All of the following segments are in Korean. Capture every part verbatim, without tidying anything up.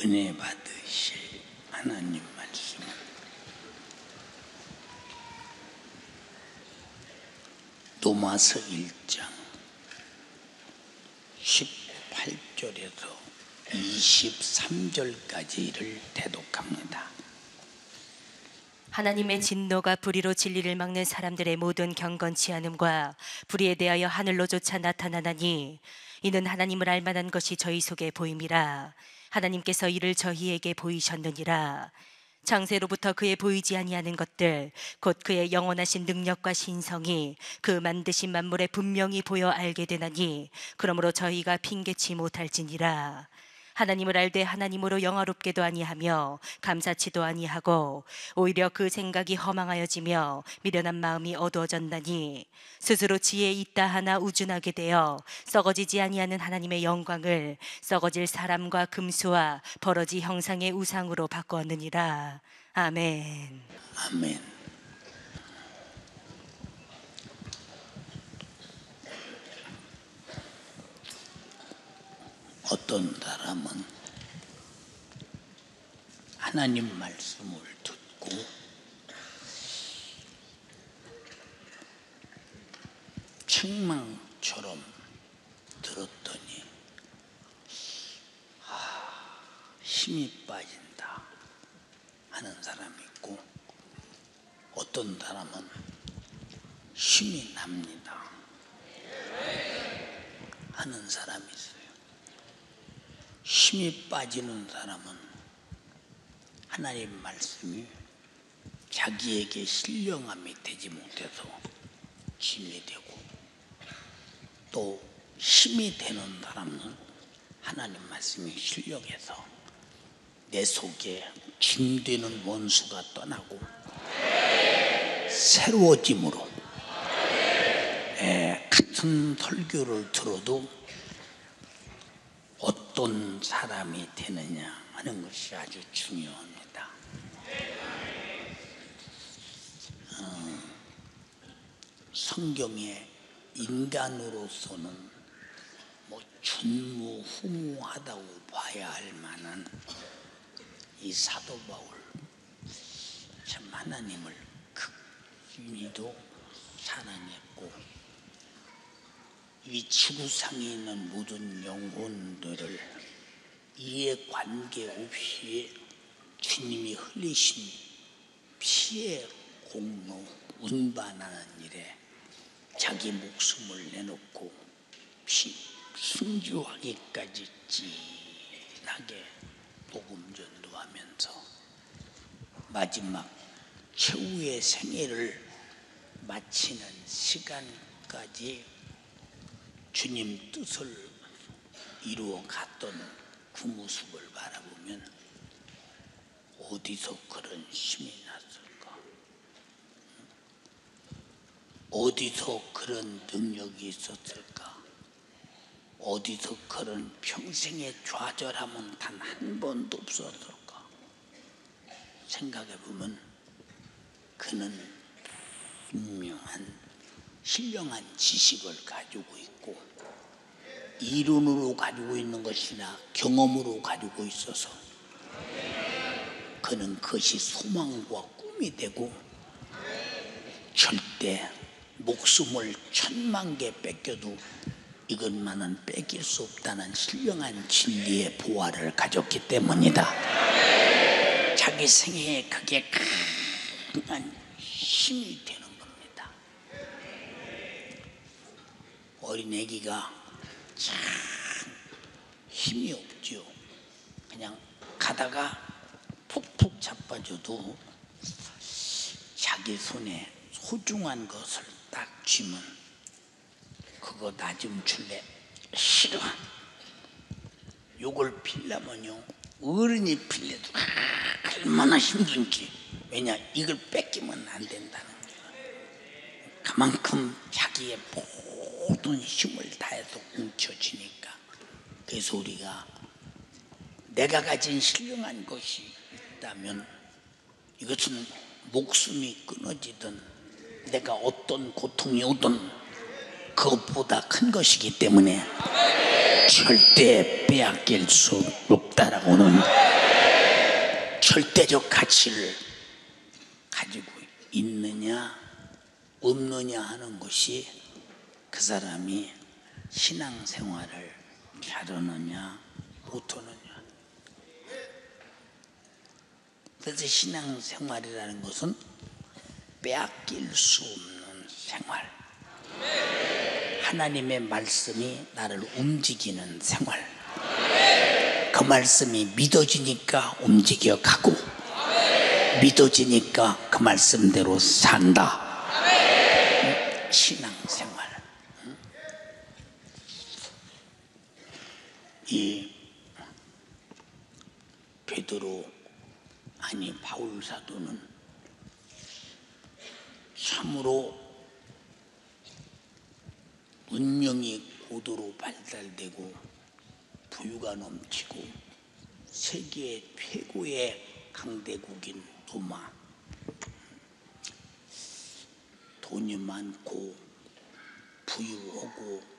은혜 받으실 하나님 말씀, 로마서 일 장 십팔 절에서 이십삼 절까지를 대독합니다. 하나님의 진노가 불의로 진리를 막는 사람들의 모든 경건치 않음과 불의에 대하여 하늘로조차 나타나나니 이는 하나님을 알만한 것이 저희 속에 보임이라. 하나님께서 이를 저희에게 보이셨느니라. 창세로부터 그의 보이지 아니하는 것들 곧 그의 영원하신 능력과 신성이 그 만드신 만물에 분명히 보여 알게 되나니 그러므로 저희가 핑계치 못할지니라. 하나님을 알되 하나님으로 영화롭게도 아니하며 감사치도 아니하고 오히려 그 생각이 허망하여지며 미련한 마음이 어두워졌나니 스스로 지혜 있다 하나 우준하게 되어 썩어지지 아니하는 하나님의 영광을 썩어질 사람과 금수와 버러지 형상의 우상으로 바꾸었느니라. 아멘. 아멘. 어떤 사람은 하나님 말씀을 듣고 책망처럼 들었더니 아, 힘이 빠진다 하는 사람이 있고, 어떤 사람은 힘이 납니다 하는 사람이 있어요. 힘이 빠지는 사람은 하나님 말씀이 자기에게 신령함이 되지 못해서 짐이 되고, 또 힘이 되는 사람은 하나님 말씀이 신령해서 내 속에 짐되는 원수가 떠나고 새로워짐으로 에, 같은 설교를 들어도 어떤 사람이 되느냐 하는 것이 아주 중요합니다. 어, 성경에 인간으로서는 뭐 전무후무하다고 봐야 할 만한 이 사도 바울, 참 하나님을 극진히도 사랑했고 이 지구상에 있는 모든 영혼들을 이해 관계없이 주님이 흘리신 피의 공로 운반하는 일에 자기 목숨을 내놓고 피 순교하기까지 진하게 복음 전도하면서 마지막 최후의 생애를 마치는 시간까지 주님 뜻을 이루어 갔던 그 모습을 바라보면 어디서 그런 힘이 났을까? 어디서 그런 능력이 있었을까? 어디서 그런 평생의 좌절함은 단 한 번도 없었을까? 생각해 보면 그는 분명한 신령한 지식을 가지고 있고 이론으로 가지고 있는 것이나 경험으로 가지고 있어서 그는 그것이 소망과 꿈이 되고 절대 목숨을 천만 개 뺏겨도 이것만은 뺏길 수 없다는 신령한 진리의 보화를 가졌기 때문이다. 자기 생애에 그게 강한 힘이 되는 겁니다. 어린 애기가 참 힘이 없죠. 그냥 가다가 푹푹 자빠져도 자기 손에 소중한 것을 딱 쥐면 그거 나 좀 줄래? 싫어. 요걸 빌려면요 어른이 빌려도 얼마나 힘든지. 왜냐, 이걸 뺏기면 안 된다는 거예요. 그만큼 자기의 모든 힘을 다해서 뭉쳐지니까. 그래서 우리가 내가 가진 신령한 것이 있다면 이것은 목숨이 끊어지든 내가 어떤 고통이 오든 그것보다 큰 것이기 때문에 절대 빼앗길 수 없다라고는 절대적 가치를 가지고 있느냐 없느냐 하는 것이 그 사람이 신앙생활을 잘하느냐 못하느냐. 그래서 신앙생활이라는 것은 빼앗길 수 없는 생활, 하나님의 말씀이 나를 움직이는 생활, 그 말씀이 믿어지니까 움직여 가고 믿어지니까 그 말씀대로 산다. 신앙생활. 이 베드로 아니 바울 사도는 참으로 문명이 고도로 발달되고 부유가 넘치고 세계 최고의 강대국인 로마, 돈이 많고 부유하고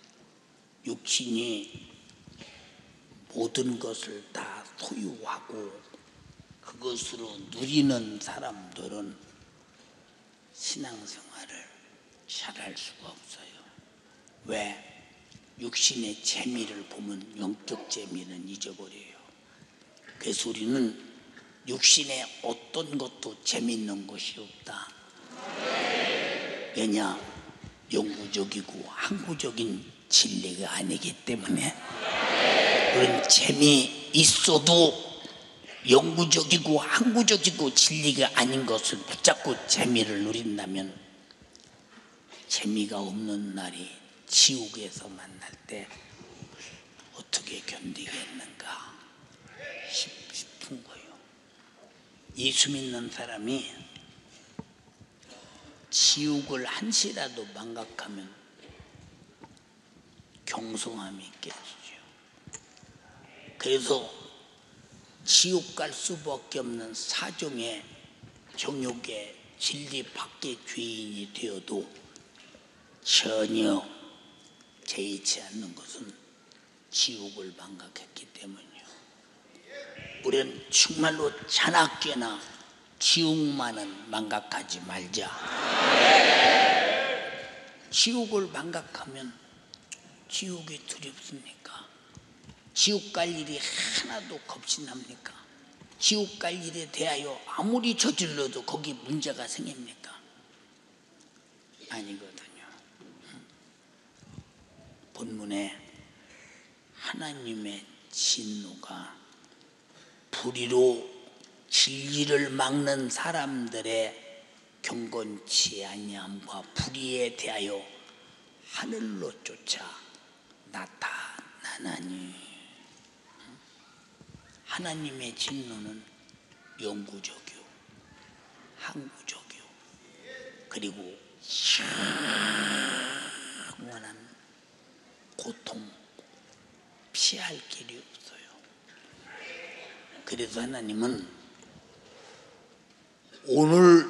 육신이 모든 것을 다 소유하고 그것으로 누리는 사람들은 신앙생활을 잘할 수가 없어요. 왜? 육신의 재미를 보면 영적 재미는 잊어버려요. 그래서 우리는 육신의 어떤 것도 재미있는 것이 없다. 왜냐? 영구적이고 항구적인 진리가 아니기 때문에. 그런 재미 있어도 영구적이고 항구적이고 진리가 아닌 것을 붙잡고 재미를 누린다면 재미가 없는 날이 지옥에서 만날 때 어떻게 견디겠는가 싶은 거예요. 예수 믿는 사람이 지옥을 한시라도 망각하면 경성함이 깨지죠. 그래서 지옥 갈 수밖에 없는 사정의 정욕의 진리 밖의 죄인이 되어도 전혀 개의치 않는 것은 지옥을 망각했기 때문이요. 우리는 정말로 자나깨나 지옥만은 망각하지 말자. 지옥을 망각하면 지옥이 두렵습니까? 지옥 갈 일이 하나도 겁이 납니까? 지옥 갈 일에 대하여 아무리 저질러도 거기 문제가 생깁니까? 아니거든요. 본문에 하나님의 진노가 불의로 진리를 막는 사람들의 경건치 아니함과 불의에 대하여 하늘로 쫓아 나타나나니. 하나님의 진노는 영구적이요 항구적이요 그리고 영원한 고통 피할 길이 없어요. 그래서 하나님은 오늘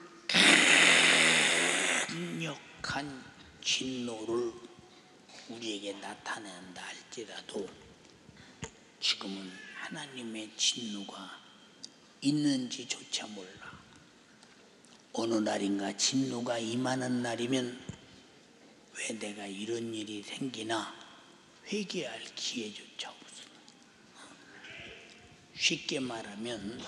강력한 진노를 우리에게 나타낸다 할지라도 지금은 하나님의 진노가 있는지조차 몰라. 어느 날인가 진노가 임하는 날이면 왜 내가 이런 일이 생기나 회개할 기회조차 없어. 쉽게 말하면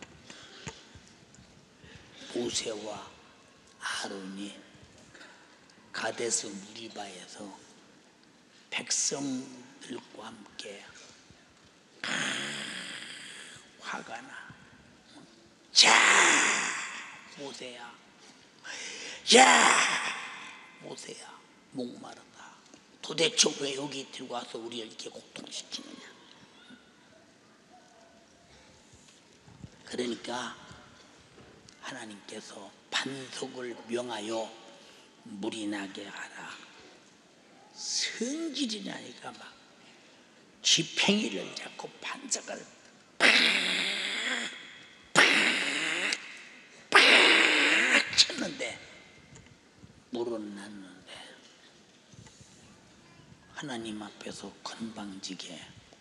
모세와 아론이 가데스 무리바에서 백성들과 함께 화가 나. 자, 모세야. 야, 모세야. 목마르다. 도대체 왜 여기 들고 와서 우리를 이렇게 고통시키느냐. 그러니까 하나님께서 반석을 명하여 물이 나게 하라. 성질이라니까 막 지팽이를 잡고 반석을 팍팍팍 쳤는데 물은 났는데 하나님 앞에서 건방지게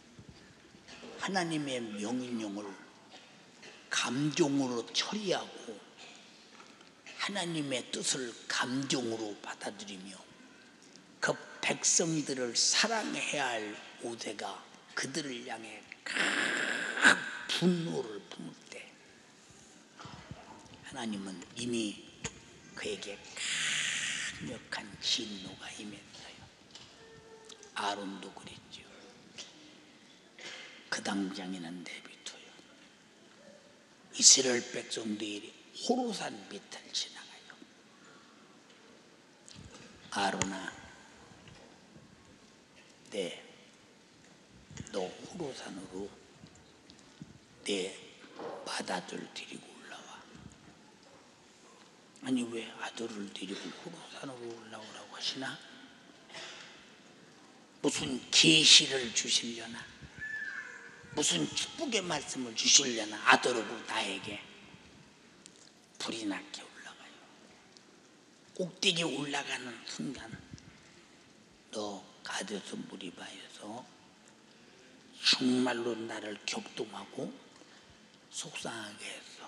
하나님의 명령을 감정으로 처리하고 하나님의 뜻을 감정으로 받아들이며 그 백성들을 사랑해야 할 모세가 그들을 향해 분노를 품을 때 하나님은 이미 그에게 강력한 진노가 임했어요. 아론도 그랬죠. 그 당장에는 내비둬요. 이스라엘 백성들이 호로산 밑을 지나가요. 아론아, 네, 너 호로산으로 내 맏아들 데리고 올라와. 아니 왜 아들을 데리고 호로산으로 올라오라고 하시나? 무슨 계시를 주시려나? 무슨 축복의 말씀을 주시려나? 아들하고 나에게. 불이 나게 올라가요. 꼭대기 올라가는 순간 너 가데스 무리바에서 정말로 나를 격동하고 속상하게 했어.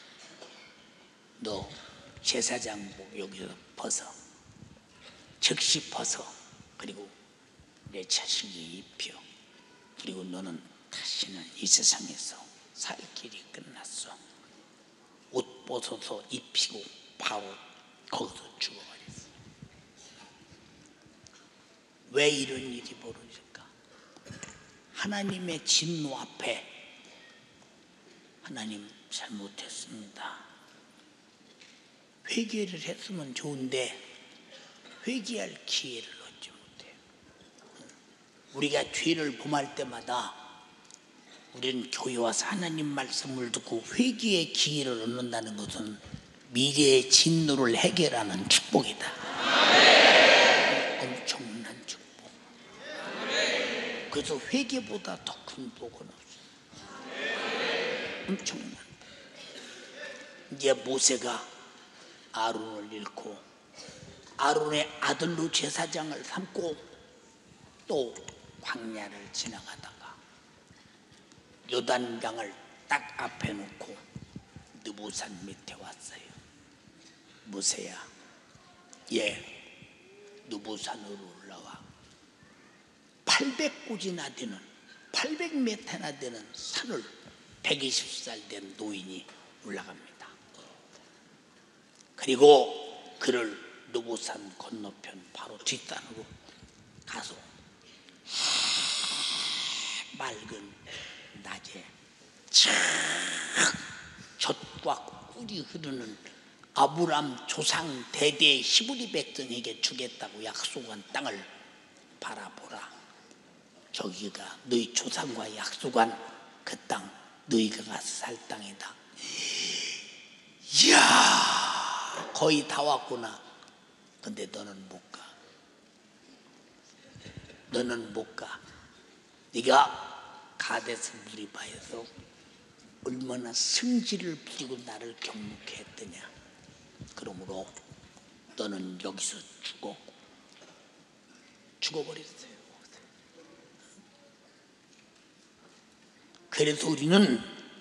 너 제사장복 여기서 벗어. 즉시 벗어. 그리고 내 자식이 입혀. 그리고 너는 다시는 이 세상에서 살 길이 끝났어. 옷 벗어서 입히고 바로 거기서 죽어버렸어. 왜 이런 일이 벌어질까? 하나님의 진노 앞에 하나님 잘못했습니다. 회개를 했으면 좋은데 회개할 기회를 얻지 못해요. 우리가 죄를 범할 때마다 우리는 교회 와서 하나님 말씀을 듣고 회개의 기회를 얻는다는 것은 미래의 진노를 해결하는 축복이다. 엄청난 축복. 그래서 회개보다 더 큰 복은 없어요. 엄청난. 이제 모세가 아론을 잃고 아론의 아들로 제사장을 삼고 또 광야를 지나가다가 요단강을 딱 앞에 놓고 느보산 밑에 왔어요. 모세야, 예, 느보산으로 올라와. 팔백 고지나 되는, 팔백 미터나 되는 산을 백이십 살 된 노인이 올라갑니다. 그리고 그를 느보산 건너편 바로 뒷산으로 가서 맑은 낮에 착 젖과 꿀이 흐르는 아브람 조상 대대 히브리 백성에게 주겠다고 약속한 땅을 바라보라. 저기가 너희 조상과 약속한 그 땅, 너희가 가서 살 땅이다. 이야, 거의 다 왔구나. 근데 너는 못 가. 너는 못 가. 네가 가데스 무리바에서 얼마나 승질을 부리고 나를 경묵해 했더냐. 그러므로 너는 여기서 죽어. 죽어버렸어요. 그래서 우리는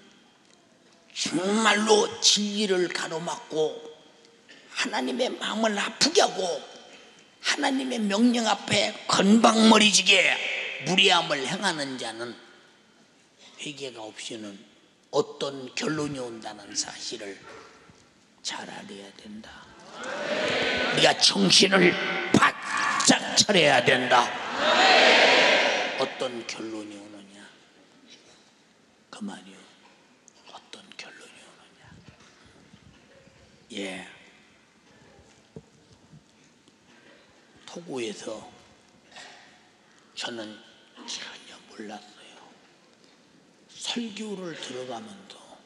정말로 진리를 가로막고 하나님의 마음을 아프게 하고 하나님의 명령 앞에 건방머리지게 무리함을 행하는 자는 회개가 없이는 어떤 결론이 온다는 사실을 잘 알아야 된다. 우리가 정신을 바짝 차려야 된다. 어떤 결론이 오느냐? 그 말이요. 어떤 결론이 오느냐? 예. 토고에서 저는 전혀 몰랐어요. 설교를 들어가면서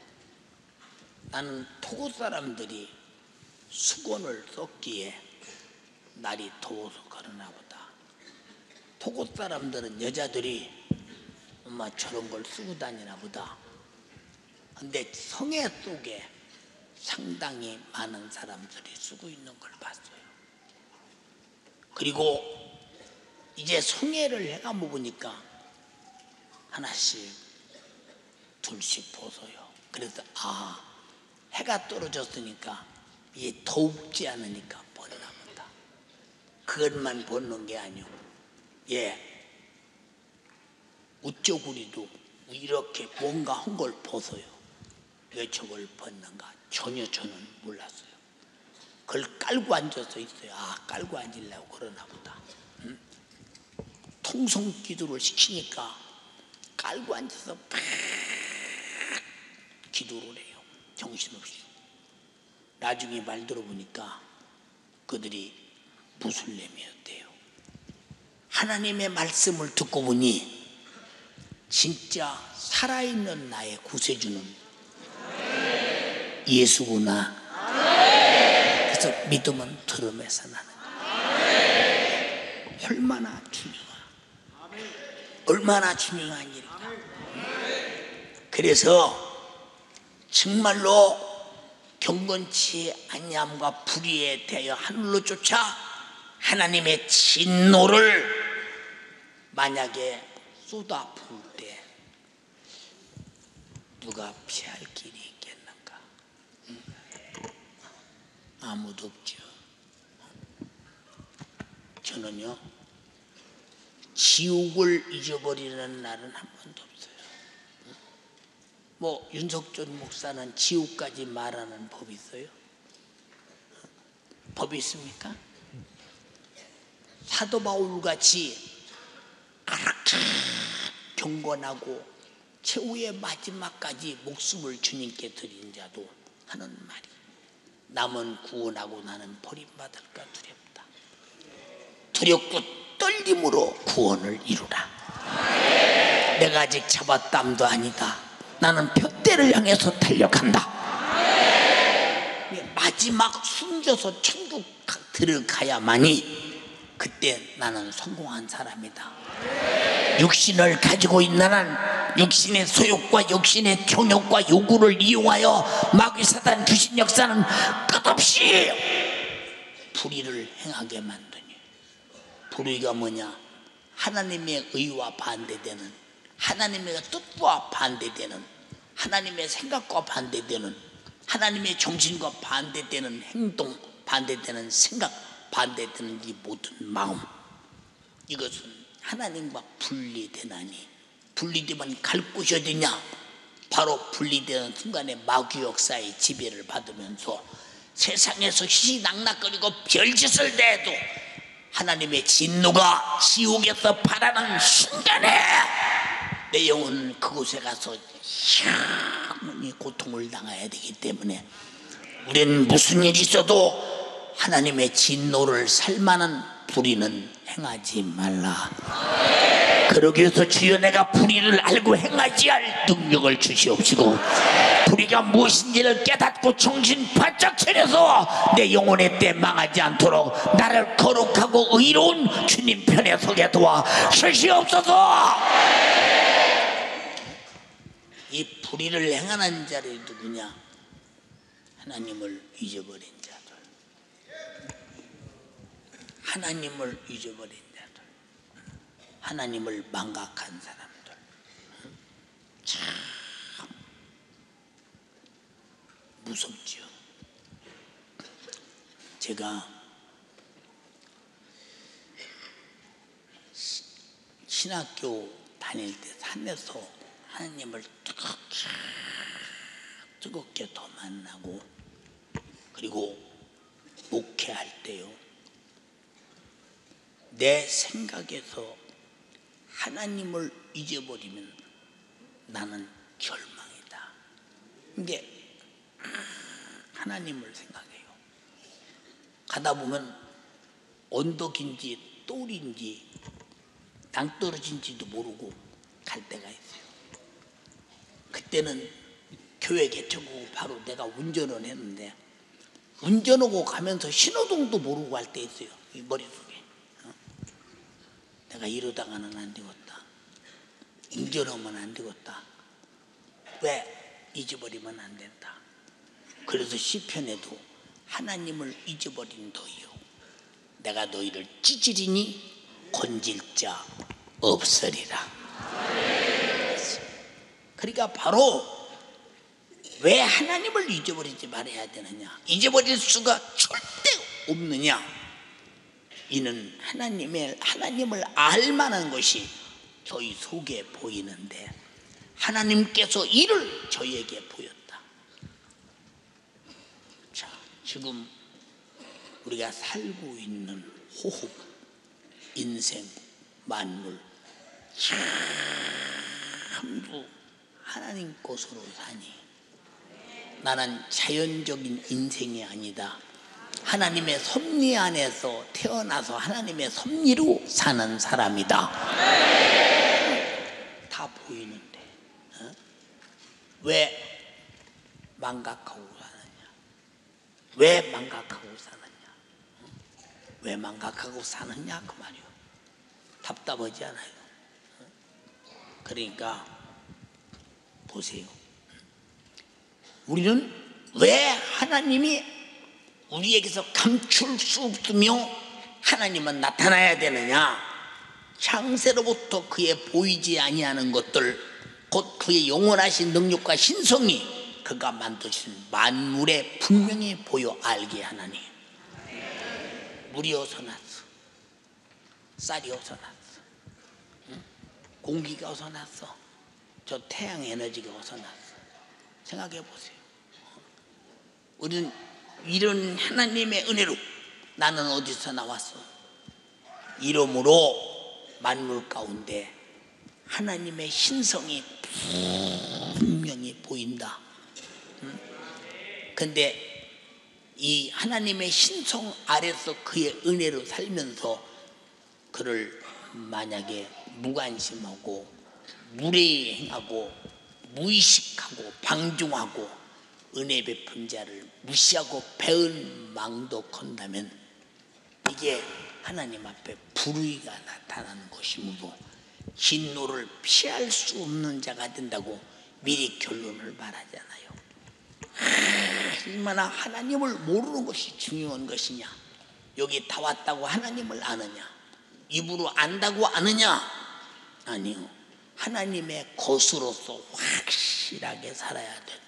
나는 토고 사람들이 수건을 썼기에 날이 더워서 그러나 보다. 토고 사람들은 여자들이 엄마 저런 걸 쓰고 다니나 보다. 근데 성애 속에 상당히 많은 사람들이 쓰고 있는 걸 봤어요. 그리고 이제 송해를 해가 먹으니까 하나씩 둘씩 벗어요. 그래서 아, 해가 떨어졌으니까 이게 더웁지 않으니까 벗나 보다. 그것만 벗는 게 아니오. 예, 우쩌구리도 이렇게 뭔가 한 걸 벗어요. 왜 저걸 벗는가 전혀 저는 몰랐어요. 그걸 깔고 앉아서 있어요. 아, 깔고 앉으려고 그러나 보다. 응? 통성 기도를 시키니까 깔고 앉아서 팍 기도를 해요. 정신없이. 나중에 말 들어보니까 그들이 무슬림이었대요. 하나님의 말씀을 듣고 보니 진짜 살아있는 나의 구세주는 예수구나. 그래서 믿음은 들음에서 나는 거예요. 얼마나 중요한, 얼마나 중요한 일인가. 그래서 정말로 경건치 아니함과 불의에 대하여 하늘로 쫓아 하나님의 진노를 만약에 쏟아부을 때 누가 피할 길이 있겠는가? 응? 아무도 없죠. 저는요, 지옥을 잊어버리는 날은 한 번도 없어요. 뭐 윤석준 목사는 지옥까지 말하는 법이 있어요? 법이 있습니까? 사도 바울같이 그렇게 경건하고 최후의 마지막까지 목숨을 주님께 드린 자도 하는 말이 남은 구원하고 나는 버림받을까 두렵다. 두렵고 떨림으로 구원을 이루라. 내가 아직 잡았담도 아니다. 나는 푯대를 향해서 달려간다. 마지막 숨져서 천국 들어가야만이 그때 나는 성공한 사람이다. 육신을 가지고 있는 한 육신의 소욕과 육신의 정욕과 요구를 이용하여 마귀 사단 귀신 역사는 끝없이 불의를 행하게 만드니, 불의가 뭐냐? 하나님의 의와 반대되는, 하나님의 뜻과 반대되는, 하나님의 생각과 반대되는, 하나님의 정신과 반대되는 행동, 반대되는 생각, 반대되는 이 모든 마음, 이것은 하나님과 분리되나니, 분리되면 갈 곳이 어디냐? 바로 분리되는 순간에 마귀 역사의 지배를 받으면서 세상에서 희희낙낙거리고 별짓을 내도 하나님의 진노가 지옥에서 바라는 순간에 내 영혼은 그곳에 가서 영원히 고통을 당해야 되기 때문에 우리는 무슨 일이 있어도 하나님의 진노를 살만한 불의는 행하지 말라. 그러기 위해서 주여 내가 불의를 알고 행하지 할 능력을 주시옵시고, 불의가 무엇인지를 깨닫고 정신 바짝 차려서 내 영혼의 때 망하지 않도록 나를 거룩하고 의로운 주님 편에 서게 도와 주시옵소서. 이 불의를 행하는 자들이 누구냐? 하나님을 잊어버린 자들, 하나님을 잊어버린 자들, 하나님을 망각한 사람들. 참 무섭죠. 제가 신학교 다닐 때 산에서 하나님을 뜨겁게 뜨겁게 더 만나고, 그리고 목회할 때요, 내 생각에서 하나님을 잊어버리면 나는 절망이다. 이게 하나님을 생각해요. 가다 보면 언덕인지 똘인지 낭떠러진지도 모르고 갈 때가 있어요. 그때는 교회 개척하고 바로 내가 운전을 했는데, 운전하고 가면서 신호등도 모르고 갈 때 있어요. 이 머릿속에. 어? 내가 이러다가는 안 되겠다. 운전하면 안 되겠다. 왜? 잊어버리면 안 된다. 그래서 시편에도 하나님을 잊어버린 너희요, 내가 너희를 찌질이니 건질 자 없으리라. 그러니까 바로 왜 하나님을 잊어버리지 말아야 되느냐, 잊어버릴 수가 절대 없느냐, 이는 하나님의, 하나님을 알만한 것이 저희 속에 보이는데 하나님께서 이를 저희에게 보였다. 자, 지금 우리가 살고 있는 호흡, 인생, 만물 전부 하나님 것으로 사니 나는 자연적인 인생이 아니다. 하나님의 섭리 안에서 태어나서 하나님의 섭리로 사는 사람이다. 다 보이는데 어? 왜 망각하고 사느냐? 왜 망각하고 사느냐? 왜 망각하고 사느냐 그 말이요. 답답하지 않아요? 그러니까 보세요. 우리는 왜 하나님이 우리에게서 감출 수 없으며 하나님은 나타나야 되느냐? 창세로부터 그의 보이지 아니하는 것들, 곧 그의 영원하신 능력과 신성이 그가 만드신 만물에 분명히 보여 알게 하나니. 물이 어디서 났어? 쌀이 어디서 났어? 응? 공기가 어디서 났어? 저 태양 에너지가 어디서 났어? 생각해 보세요. 우리는 이런 하나님의 은혜로 나는 어디서 나왔어? 이러므로 만물 가운데 하나님의 신성이 분명히 보인다. 그런데 이 하나님의 신성 아래서 그의 은혜로 살면서 그를 만약에 무관심하고 무례행하고 무의식하고 방종하고 은혜 베푼 자를 무시하고 배은망도 건다면 이게 하나님 앞에 불의가 나타나는 것이므로 진노를 피할 수 없는 자가 된다고 미리 결론을 말하잖아요. 얼마나 하나님을 모르는 것이 중요한 것이냐? 여기 다 왔다고 하나님을 아느냐? 입으로 안다고 아느냐? 아니요. 하나님의 것으로서 확실하게 살아야 된다.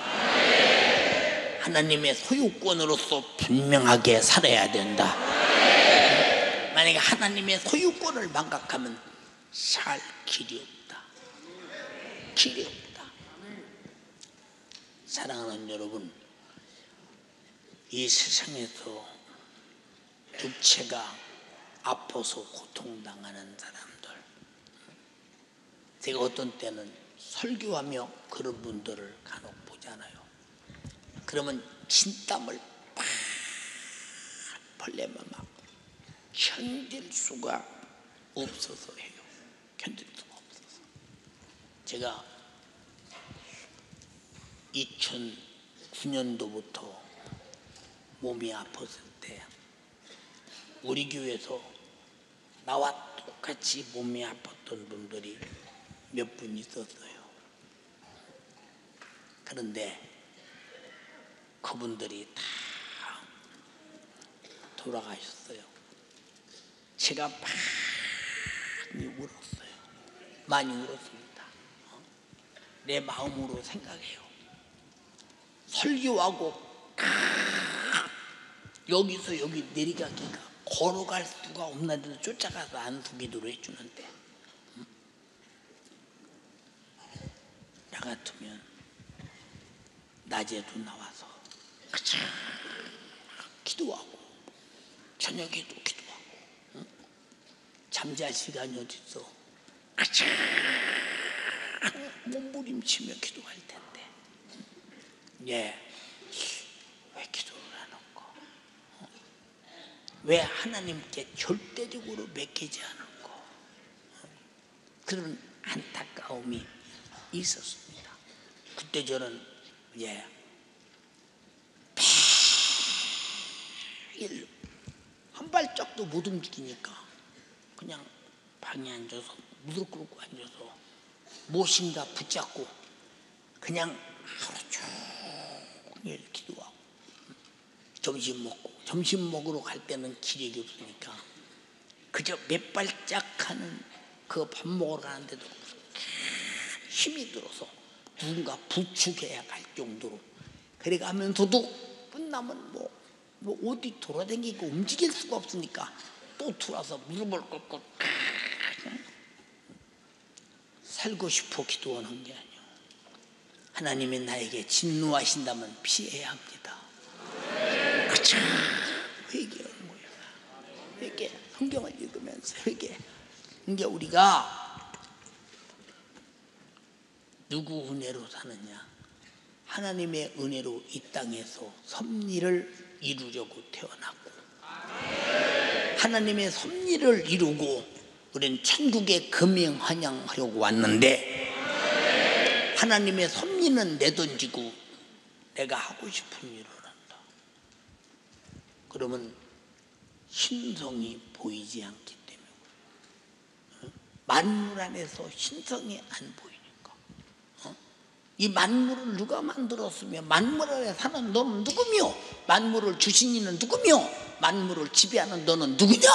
하나님의 소유권으로서 분명하게 살아야 된다. 만약에 하나님의 소유권을 망각하면 살 길이 없다. 길이 없다. 사랑하는 여러분, 이 세상에서 육체가 아파서 고통당하는 사람들, 제가 어떤 때는 설교하며 그런 분들을 간혹 보잖아요. 그러면 진땀을 팍 흘리면 막 견딜 수가 없어서 해요. 견딜 수가 없어서. 제가 이천구 년도부터 몸이 아팠을 때 우리 교회에서 나와 똑같이 몸이 아팠던 분들이 몇 분 있었어요. 그런데 그분들이 다 돌아가셨어요. 제가 많이 울었어요. 많이 울었습니다. 내 마음으로 생각해요. 설교하고 여기서 여기 내리가기가 걸어갈 수가 없는데 쫓아가서 안수기도를 해주는데 나 같으면 낮에도 나와서 기도하고 저녁에도 기도하고 응? 잠잘 시간이 어디 있어? 몸부림치며 기도할 텐데 예, 왜 기도를 안 하고 어? 왜 하나님께 절대적으로 맡기지 않고 어? 그런 안타까움이 있었습니다. 그때 저는 예, 매일 한 발짝도 못 움직이니까 그냥 방에 앉아서 무릎 꿇고 앉아서 무엇인가 붙잡고 그냥 하루 종일 기도하고 점심 먹고 점심 먹으러 갈 때는 기력이 없으니까 그저 몇 발짝 하는 그 밥 먹으러 가는데도 힘이 들어서 누군가 부축해야 갈 정도로 그래 가면서도 끝나면 뭐, 뭐 어디 돌아다니고 움직일 수가 없으니까 또 들어와서 무릎을 꿇고 살고 싶어 기도하는 게 아니에요. 하나님이 나에게 진노하신다면 피해야 합니다. 그쵸? 회개하는 거예요. 회개. 성경을 읽으면서 회개. 그러니까 우리가 누구 은혜로 사느냐? 하나님의 은혜로 이 땅에서 섭리를 이루려고 태어났고 하나님의 섭리를 이루고 우리는 천국에 금명환영하려고 왔는데 하나님의 섭리는 내던지고 내가 하고 싶은 일을 한다. 그러면 신성이 보이지 않기 때문에 만물 안에서 신성이 안 보이니까 어? 이 만물을 누가 만들었으며 만물 안에 사는 너는 누구며 만물을 주신 이는 누구며 만물을 지배하는 너는 누구냐?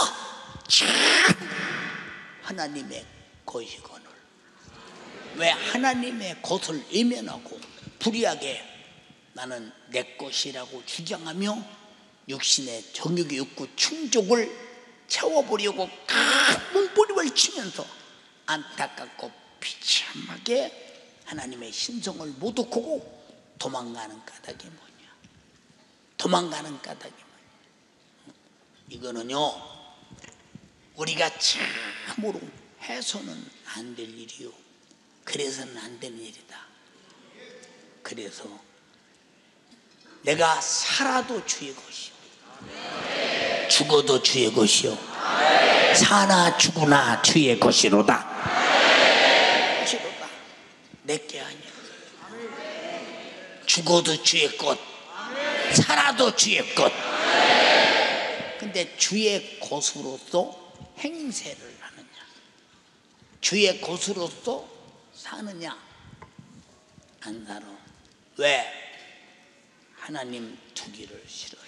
하나님의 것이거늘 왜 하나님의 것을 외면하고 불의하게 나는 내 것이라고 주장하며 육신의 정욕의 욕구 충족을 채워보려고 몸부림을 치면서 안타깝고 비참하게 하나님의 신성을 못 얻고 도망가는 까닭이 뭐냐? 도망가는 까닭이 뭐냐? 이거는요 우리가 참으로 해서는 안 될 일이요 그래서는 안 되는 일이다. 그래서 내가 살아도 주의 것이요 죽어도 주의 것이요 사나 죽으나 주의 것이로다. 것이로다. 내게 아니야. 죽어도 주의 것 살아도 주의 것. 근데 주의 것으로서 행세를 하느냐 주의 것으로서 사느냐 안 살아. 왜? 하나님 두기를 싫어해.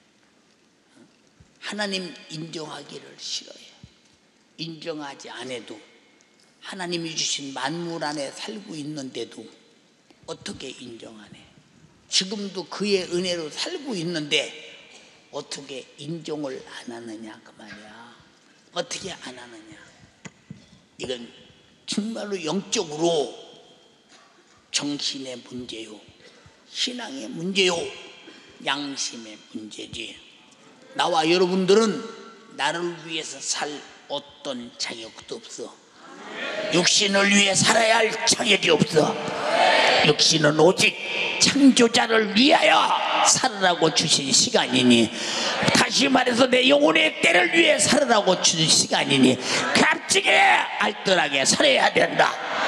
하나님 인정하기를 싫어해. 인정하지 않아도 하나님이 주신 만물 안에 살고 있는데도 어떻게 인정 안 해? 지금도 그의 은혜로 살고 있는데 어떻게 인정을 안 하느냐 그 말이야. 어떻게 안 하느냐. 이건 정말로 영적으로 정신의 문제요 신앙의 문제요 양심의 문제지. 나와 여러분들은 나를 위해서 살 어떤 자격도 없어. 육신을 위해 살아야 할 자격이 없어. 육신은 오직 창조자를 위하여 살으라고 주신 시간이니 다시 말해서 내 영혼의 때를 위해 살으라고 주신 시간이니 값지게 알뜰하게 살아야 된다.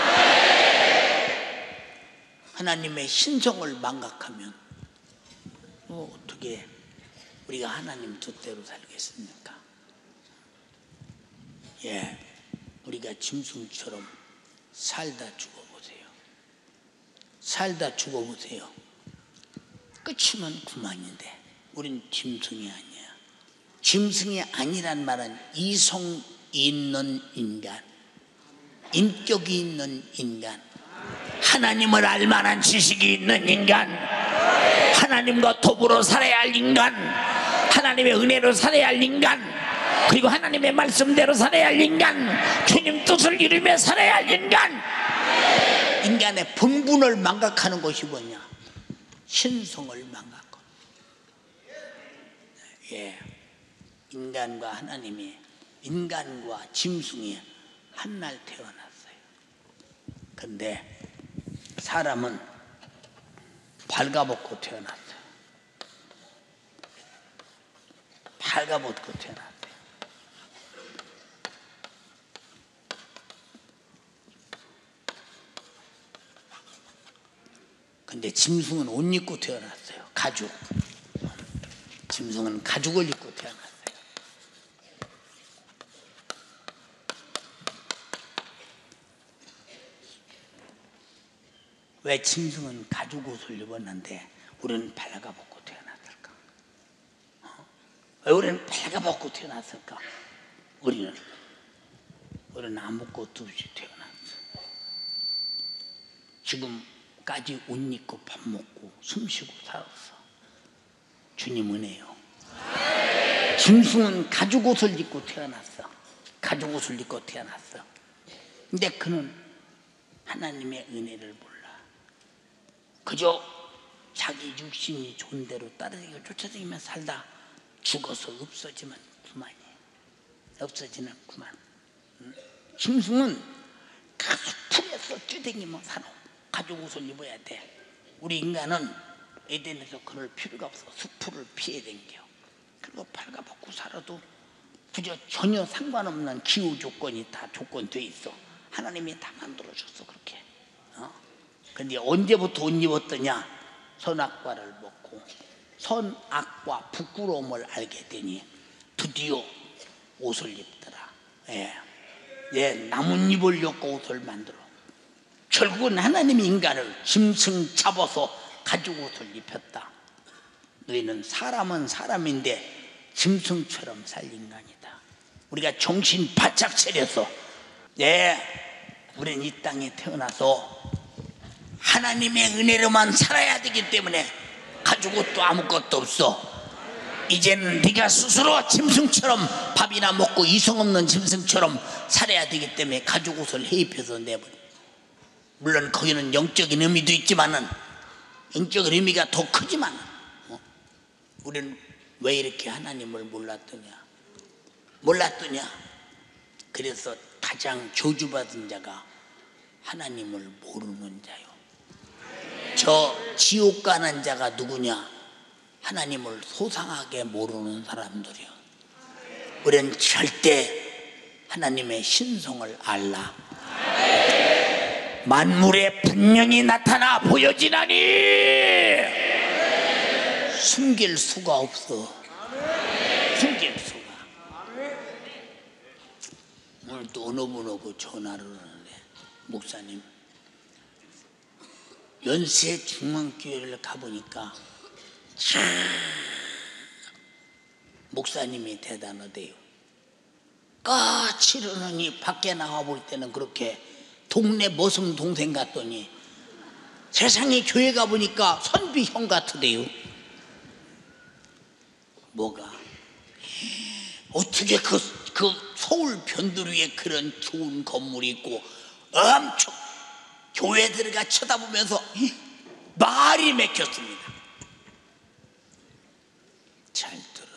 하나님의 신성을 망각하면 뭐 어떻게 우리가 하나님 뜻대로 살겠습니까? 예, 우리가 짐승처럼 살다 죽어보세요. 살다 죽어보세요. 끝이면 그만인데 우린 짐승이 아니야. 짐승이 아니란 말은 이성 있는 인간, 인격이 있는 인간, 하나님을 알만한 지식이 있는 인간, 하나님과 더불어 살아야 할 인간, 하나님의 은혜로 살아야 할 인간, 그리고 하나님의 말씀대로 살아야 할 인간, 주님 뜻을 이루며 살아야 할 인간. 인간의 본분을 망각하는 것이 뭐냐? 신성을 망각하고. 예, 인간과 하나님이, 인간과 짐승이 한날 태어났어요. 근데 사람은 발가벗고 태어났어요. 발가벗고 태어났어요. 근데 짐승은 옷 입고 태어났어요. 가죽. 짐승은 가죽을 입고 태어났어요. 왜 짐승은 가죽 옷을 입었는데 우리는 발가벗고 태어났을까? 어? 왜 우리는 발가벗고 태어났을까? 우리는 우리는 아무것도 없이 태어났어. 지금까지 옷 입고 밥 먹고 숨쉬고 살았어. 주님 은혜요. 짐승은 가죽 옷을 입고 태어났어. 가죽 옷을 입고 태어났어. 근데 그는 하나님의 은혜를 몰라. 그저 자기 육신이 좋은 대로 따라다니고 쫓아다니며 살다 죽어서 없어지면 그만이야. 없어지는 그만. 짐승은 그 풀에서 뛰댕기며 살아. 가죽 옷을 입어야 돼. 우리 인간은 에덴에서 그럴 필요가 없어. 숲풀을 피해 댕겨. 그리고 팔가벗고 살아도 그저 전혀 상관없는 기후 조건이 다 조건돼 있어. 하나님이 다 만들어줬어 그렇게. 어? 근데 언제부터 옷 입었더냐? 선악과를 먹고 선악과 부끄러움을 알게 되니 드디어 옷을 입더라. 예, 예, 나뭇잎을 엮고 옷을 만들어. 결국은 하나님이 인간을 짐승 잡아서 가죽 옷을 입혔다. 너희는 사람은 사람인데 짐승처럼 살 인간이다. 우리가 정신 바짝 차려서, 예, 우리는 이 땅에 태어나서 하나님의 은혜로만 살아야 되기 때문에 가죽 옷도 아무것도 없어. 이제는 네가 스스로 짐승처럼 밥이나 먹고 이성 없는 짐승처럼 살아야 되기 때문에 가죽 옷을 해입혀서 내버려. 물론 거기는 영적인 의미도 있지만은, 영적인 의미가 더 크지만, 어? 우리는 왜 이렇게 하나님을 몰랐더냐? 몰랐더냐? 그래서 가장 저주받은 자가 하나님을 모르는 자요. 저 지옥 가는 자가 누구냐? 하나님을 소상하게 모르는 사람들이요. 우리는 절대 하나님의 신성을 알라. 만물에 분명히 나타나 보여지나니 숨길 수가 없어. 숨길 수가. 오늘 또 어느 분하고 전화를 하는데, 목사님, 연세 중앙교회를 가보니까 참 목사님이 대단하대요. 까치르느니 밖에 나와볼 때는 그렇게 동네 머슴 동생 같더니 세상에 교회 가보니까 선비형 같으대요. 뭐가? 어떻게 그, 그 서울 변두리에 그런 좋은 건물이 있고 엄청 교회 들어가 쳐다보면서 말이 맥혔습니다. 잘 들어.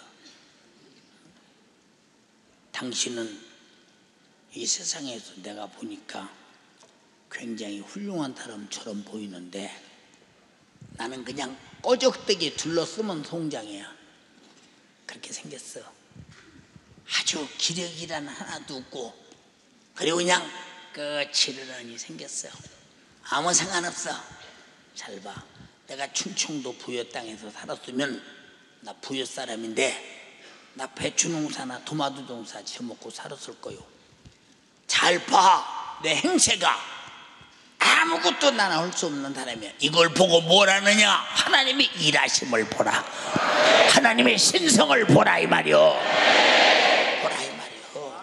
당신은 이 세상에서 내가 보니까 굉장히 훌륭한 사람처럼 보이는데 나는 그냥 꺼적대기 둘러쓰면 송장이야. 그렇게 생겼어. 아주 기력이란 하나도 없고, 그리고 그냥 거칠으니 생겼어. 아무 상관없어. 잘 봐. 내가 충청도 부여 땅에서 살았으면 나 부여 사람인데 나 배추 농사나 토마토 농사 지어먹고 살았을 거요. 잘 봐. 내 행세가 아무것도 나는 할 수 없는 사람이야. 이걸 보고 뭘 하느냐? 하나님이 일하심을 보라. 하나님의 신성을 보라 이 말이요. 보라 이 말이요.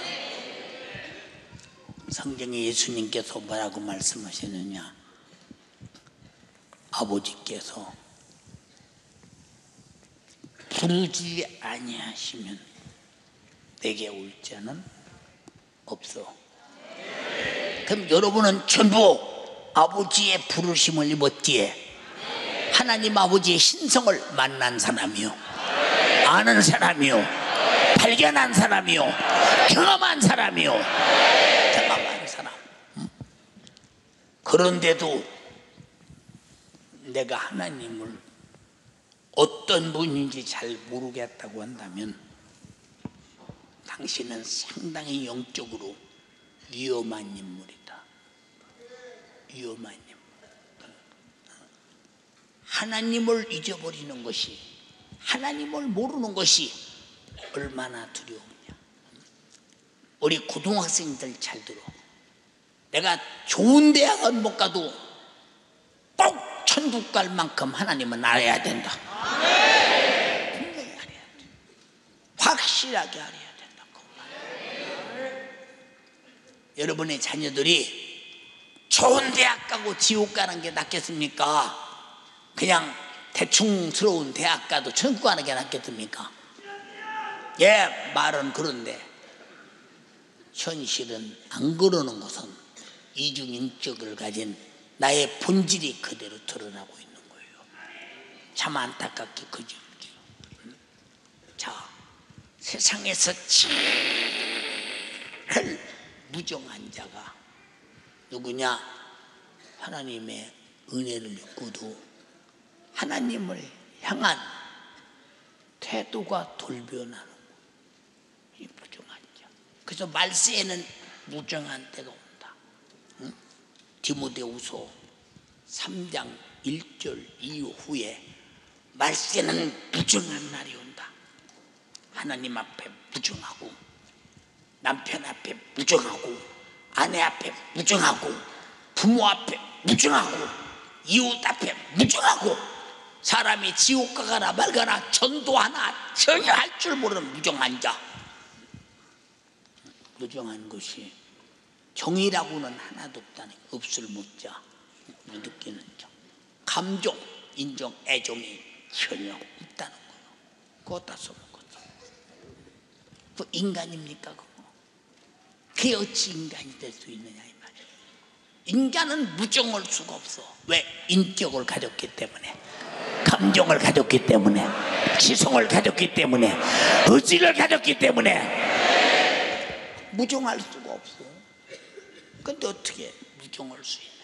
성경에 예수님께서 뭐라고 말씀하시느냐? 아버지께서 부르지 아니하시면 내게 올 자는 없어. 그럼 여러분은 전부 아버지의 부르심을 입었기에 하나님 아버지의 신성을 만난 사람이요, 아는 사람이요, 발견한 사람이요, 경험한 사람이요, 경험한 사람. 그런데도 내가 하나님을 어떤 분인지 잘 모르겠다고 한다면 당신은 상당히 영적으로 위험한 인물이다. 위험한 인물. 하나님을 잊어버리는 것이, 하나님을 모르는 것이 얼마나 두려우냐. 우리 고등학생들 잘 들어. 내가 좋은 대학은 못 가도 꼭 천국 갈 만큼 하나님은 알아야 된다. 분명히 알아야 돼. 확실하게 알아야 된다고. 여러분의 자녀들이 좋은 대학 가고 지옥 가는 게 낫겠습니까? 그냥 대충스러운 대학 가도 천국 가는 게 낫겠습니까? 예, 말은 그런데 현실은 안 그러는 것은 이중인격을 가진 나의 본질이 그대로 드러나고 있는 거예요. 참 안타깝게 그죠. 자, 세상에서 제일 무정한 자가 누구냐? 하나님의 은혜를 입고도 하나님을 향한 태도가 돌변하는 거예요. 이 무정한 자. 그래서 말세에는 무정한 때가 온다. 응? 디모데후서 삼 장 일 절 이후에 말세는 무정한 날이 온다. 하나님 앞에 무정하고, 남편 앞에 무정하고, 아내 앞에 무정하고, 부모 앞에 무정하고, 이웃 앞에 무정하고, 사람이 지옥 가거나 말거나 전도하나 전혀 할 줄 모르는 무정한 자. 무정한 것이 정의라고는 하나도 없다는, 없을 못자 느끼는 자. 감정, 인정, 애정이 전혀 없다는 거예요. 그거 어디다 써먹었어? 그 인간입니까 그거? 그게 어찌 인간이 될 수 있느냐 이 말이에요. 인간은 무정할 수가 없어. 왜? 인격을 가졌기 때문에, 감정을 가졌기 때문에, 지성을 가졌기 때문에, 의지를 가졌기 때문에 무정할 수가 없어. 근데 어떻게 무정할 수 있느냐?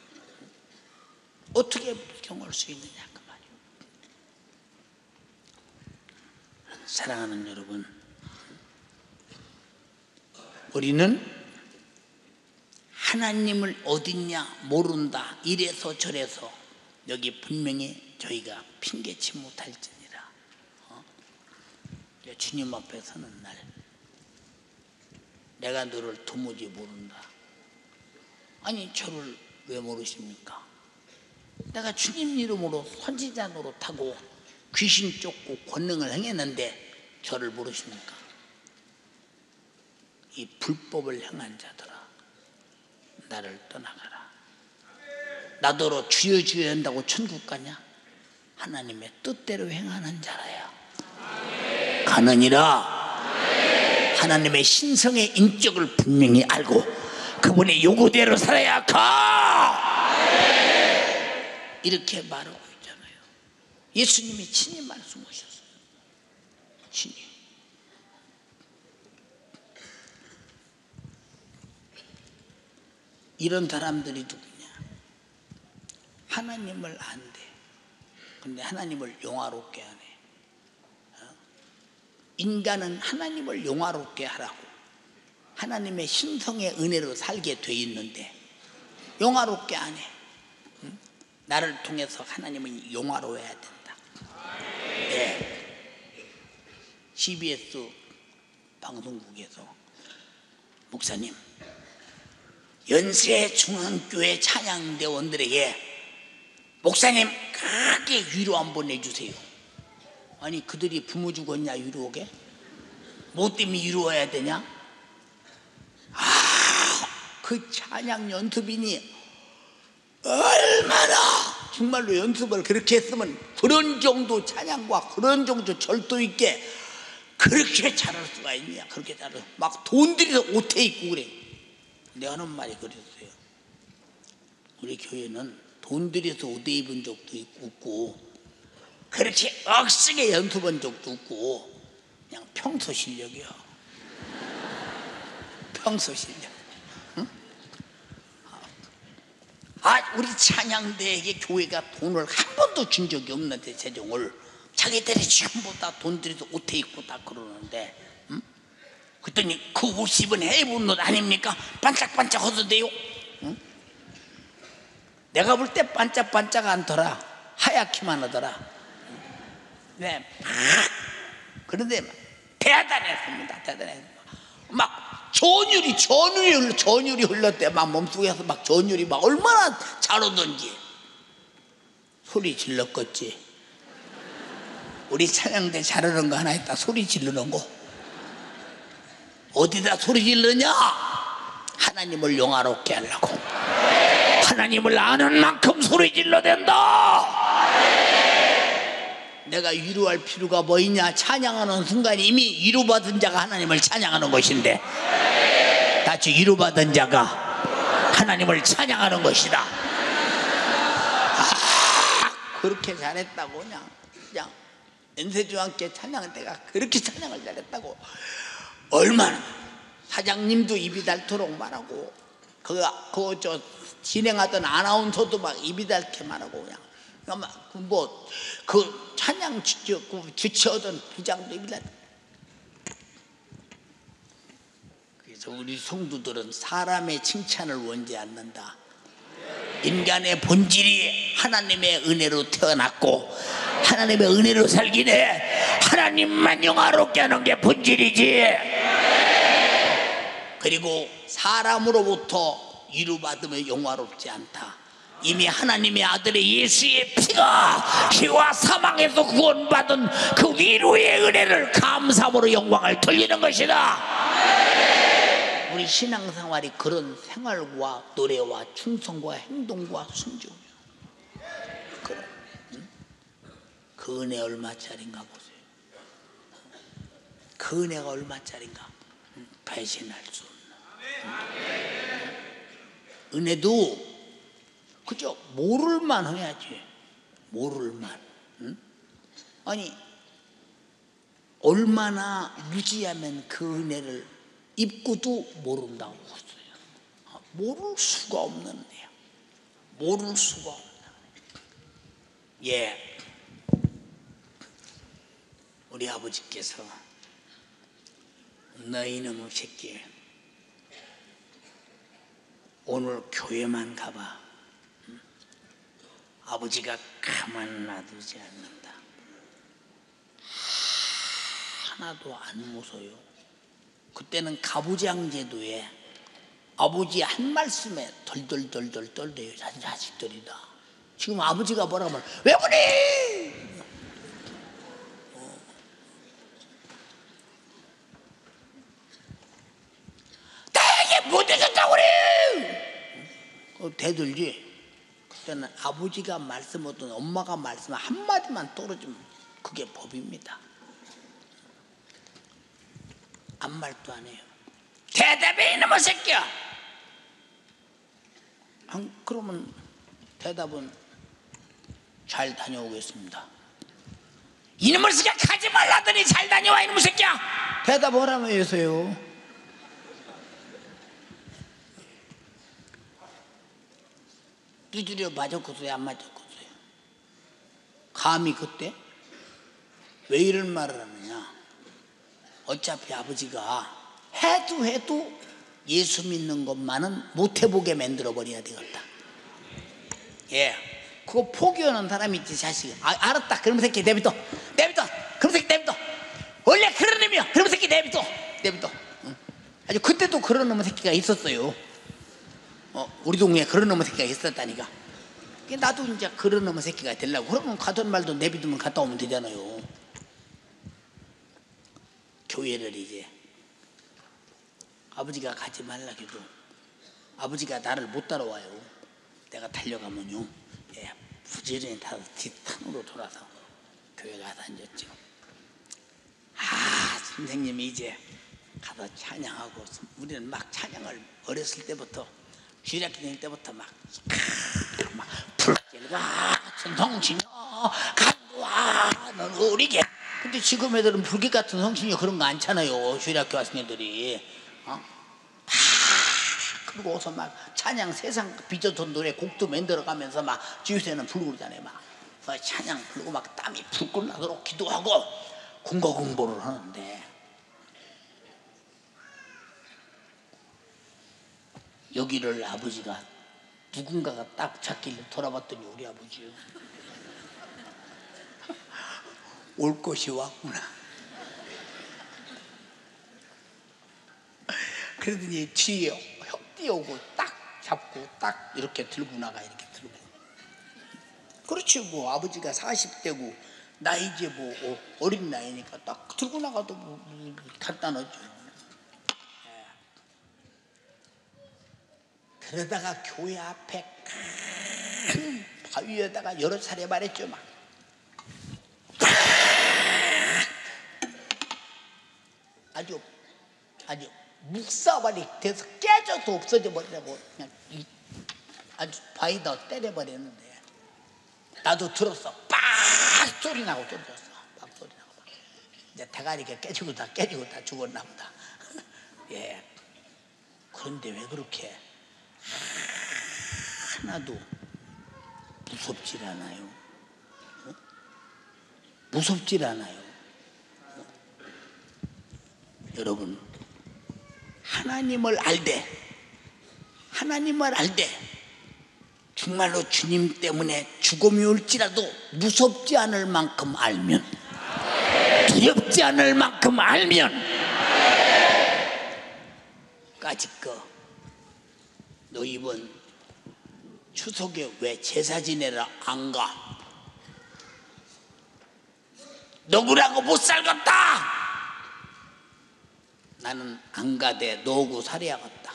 어떻게 무정할 수 있느냐 그 말이에요. 사랑하는 여러분, 우리는 하나님을 어딨냐 모른다 이래서 저래서 여기 분명히 저희가 핑계치 못할지니라. 어? 주님 앞에 서는 날 내가 너를 도무지 모른다. 아니 저를 왜 모르십니까? 내가 주님 이름으로 선지자 노릇하고 귀신 쫓고 권능을 행했는데 저를 모르십니까? 이 불법을 향한 자들아, 나를 떠나가라. 나더러 주여 주여 한다고 천국 가냐? 하나님의 뜻대로 행하는 자라야 가느니라. 하나님의 신성의 인격을 분명히 알고 그분의 요구대로 살아야 가. 이렇게 말하고 있잖아요. 예수님이 친히 말씀하셨어요. 친히. 이런 사람들이 누구냐? 하나님을 안대. 근데 하나님을 영화롭게 하네. 인간은 하나님을 영화롭게 하라고 하나님의 신성의 은혜로 살게 돼 있는데 영화롭게 안 해. 응? 나를 통해서 하나님은 영화로워야 된다. 네. 씨비에스 방송국에서 목사님, 연세 중앙교회 찬양대원들에게 목사님 크게 위로 한번 해주세요. 아니 그들이 부모 죽었냐 위로하게? 뭐 때문에 위로해야 되냐? 아, 그 찬양 연습인이 얼마나 정말로 연습을 그렇게 했으면 그런 정도 찬양과 그런 정도 절도 있게 그렇게 잘할 수가 있냐? 그렇게 잘해. 막 돈 들여서 옷에 입고 그래. 내가 하는 말이 그랬어요. 우리 교회는 돈 들여서 옷에 입은 적도 있고 그렇게 억세게 연습한 적도 없고 그냥 평소 실력이야. 평소 실력. 응? 아, 우리 찬양대에게 교회가 돈을 한 번도 준 적이 없는데 재정을 자기들이 지금보다 돈 들여서 옷에 입고 다 그러는데, 응? 그랬더니 그 옷입은 해입은 옷 아닙니까? 반짝반짝 하던데요. 응? 내가 볼 때 반짝반짝 않더라. 하얗기만 하더라. 네, 막 그런데 대단했습니다. 대단했습니다. 막 전율이 전율이 흘러 전율이 흘렀대. 막 몸속에서 막 전율이 막 얼마나 잘 오던지 소리 질렀겠지. 우리 찬양대 잘하는 거 하나 있다. 소리 지르는 거. 어디다 소리 질르냐? 하나님을 영화롭게 하려고. 하나님을 아는 만큼 소리 질러 된다. 내가 위로할 필요가 뭐 있냐? 찬양하는 순간 이미 위로받은 자가 하나님을 찬양하는 것인데, 같이 위로받은 자가 하나님을 찬양하는 것이다. 아, 그렇게 잘했다고. 그냥 그냥 연세주와 함께 찬양할 때가 그렇게 찬양을 잘했다고. 얼마나 사장님도 입이 닳도록 말하고, 그 그 저 진행하던 아나운서도 막 입이 닳게 말하고, 그냥 뭐 그 찬양 주최, 그 주최하던 부장도 입이 닳. 그래서 우리 성도들은 사람의 칭찬을 원치 않는다. 인간의 본질이 하나님의 은혜로 태어났고 하나님의 은혜로 살기에 하나님만 영화롭게 하는 게 본질이지. 그리고 사람으로부터 위로받으면 영화롭지 않다. 이미 하나님의 아들의 예수의 피가 피와 사망에서 구원받은 그 위로의 은혜를 감사함으로 영광을 돌리는 것이다. 우리 신앙생활이 그런 생활과 노래와 충성과 행동과 순종이야. 그런, 응? 그 은혜 얼마짜린가 보세요. 그 은혜가 얼마짜린가. 응? 배신할 수 없는. 응? 은혜도 그저 모를만 해야지. 모를만. 응? 아니 얼마나 무지하면 그 은혜를 입고도 모른다고 했어요. 모를 수가 없는 은혜야. 모를 수가 없는 은혜. 예, 우리 아버지께서 너희 놈의 새끼 오늘 교회만 가봐. 아버지가 가만 놔두지 않는다. 하나도 안 무서요. 그때는 가부장 제도에 아버지 한 말씀에 덜덜덜덜 떨대요. 자식들이다. 지금 아버지가 뭐라고 하면 왜 그래? 어. 나에게 못 해줬다고 그래. 어, 대들지. 그때는 아버지가 말씀하든 엄마가 말씀 한마디만 떨어지면 그게 법입니다. 아무 말도 안 해요. 대답해 이놈의 새끼야. 안, 그러면 대답은 잘 다녀오겠습니다. 이놈의 새끼야 가지 말라더니 잘 다녀와 이놈의 새끼야. 대답하라며 해서요. 두드려 맞았겠어요? 안 맞았겠어요? 감히 그때? 왜 이런 말을 하느냐? 어차피 아버지가 해도 해도 예수 믿는 것만은 못 해보게 만들어 버려야 되겠다. 예, 그거 포기하는 사람이 있지. 자식이 아, 알았다. 그럼 새끼 내비둬 내비둬 그럼 새끼 내비둬. 원래 그런 놈이야. 그럼 새끼 내비둬 내비둬. 응. 아주 그때도 그런 놈의 새끼가 있었어요. 어, 우리 동네에 그런 놈의 새끼가 있었다니까. 나도 이제 그런 놈의 새끼가 되려고. 그러면 가던 말도 내비두면 갔다 오면 되잖아요. 교회를 이제 아버지가 가지 말라 해도 아버지가 나를 못 따라와요. 내가 달려가면요, 예, 부지런히 타서 뒷탄으로 돌아서 교회 가서 앉았죠. 아, 선생님이 이제 가서 찬양하고. 우리는 막 찬양을 어렸을 때부터 주일학교 다닐 때부터 막 막 불길과 성신여 간구와 넌 우리게. 근데 지금 애들은 불길 같은 성신여 그런 거 않잖아요. 주일학교 학생 애들이. 어? 막 그리고 어서 막 찬양 세상 빚었던 노래 곡도 만들어가면서 막 주유소에는 불고 그러잖아요. 막 찬양 불고 막 땀이 불끈 나도록 기도하고 공과 공보를 하는데, 여기를 아버지가 누군가가 딱 찾길래 돌아봤더니 우리 아버지요. 올 것이 왔구나. 그러더니 뒤에 뛰어오고 딱 잡고 딱 이렇게 들고 나가. 이렇게 들고. 그렇지 뭐 아버지가 사십 대고 나 이제 뭐 어린 나이니까 딱 들고 나가도 뭐 간단하죠. 그러다가 교회 앞에 큰 바위에다가 여러 차례 말했죠. 막 아주 아주 묵사발이 돼서 깨져서 없어져 버리라고 그냥 이, 아주 바위다 때려버렸는데 나도 들었어. 빡 소리 나고 떨어졌어. 빡 소리 나고 막. 이제 대가리가 깨지고 다 깨지고 다 죽었나 보다. 예. 그런데 왜 그렇게 하나도 무섭질 않아요? 어? 무섭질 않아요? 어? 여러분, 하나님을 알되 하나님을 알되 정말로 주님 때문에 죽음이 올지라도 무섭지 않을 만큼 알면, 두렵지 않을 만큼 알면, 까짓거 너 이번 추석에 왜 제사 지내러 안 가? 너구라고 못 살겠다. 나는 안 가대 너하고 살아야겠다.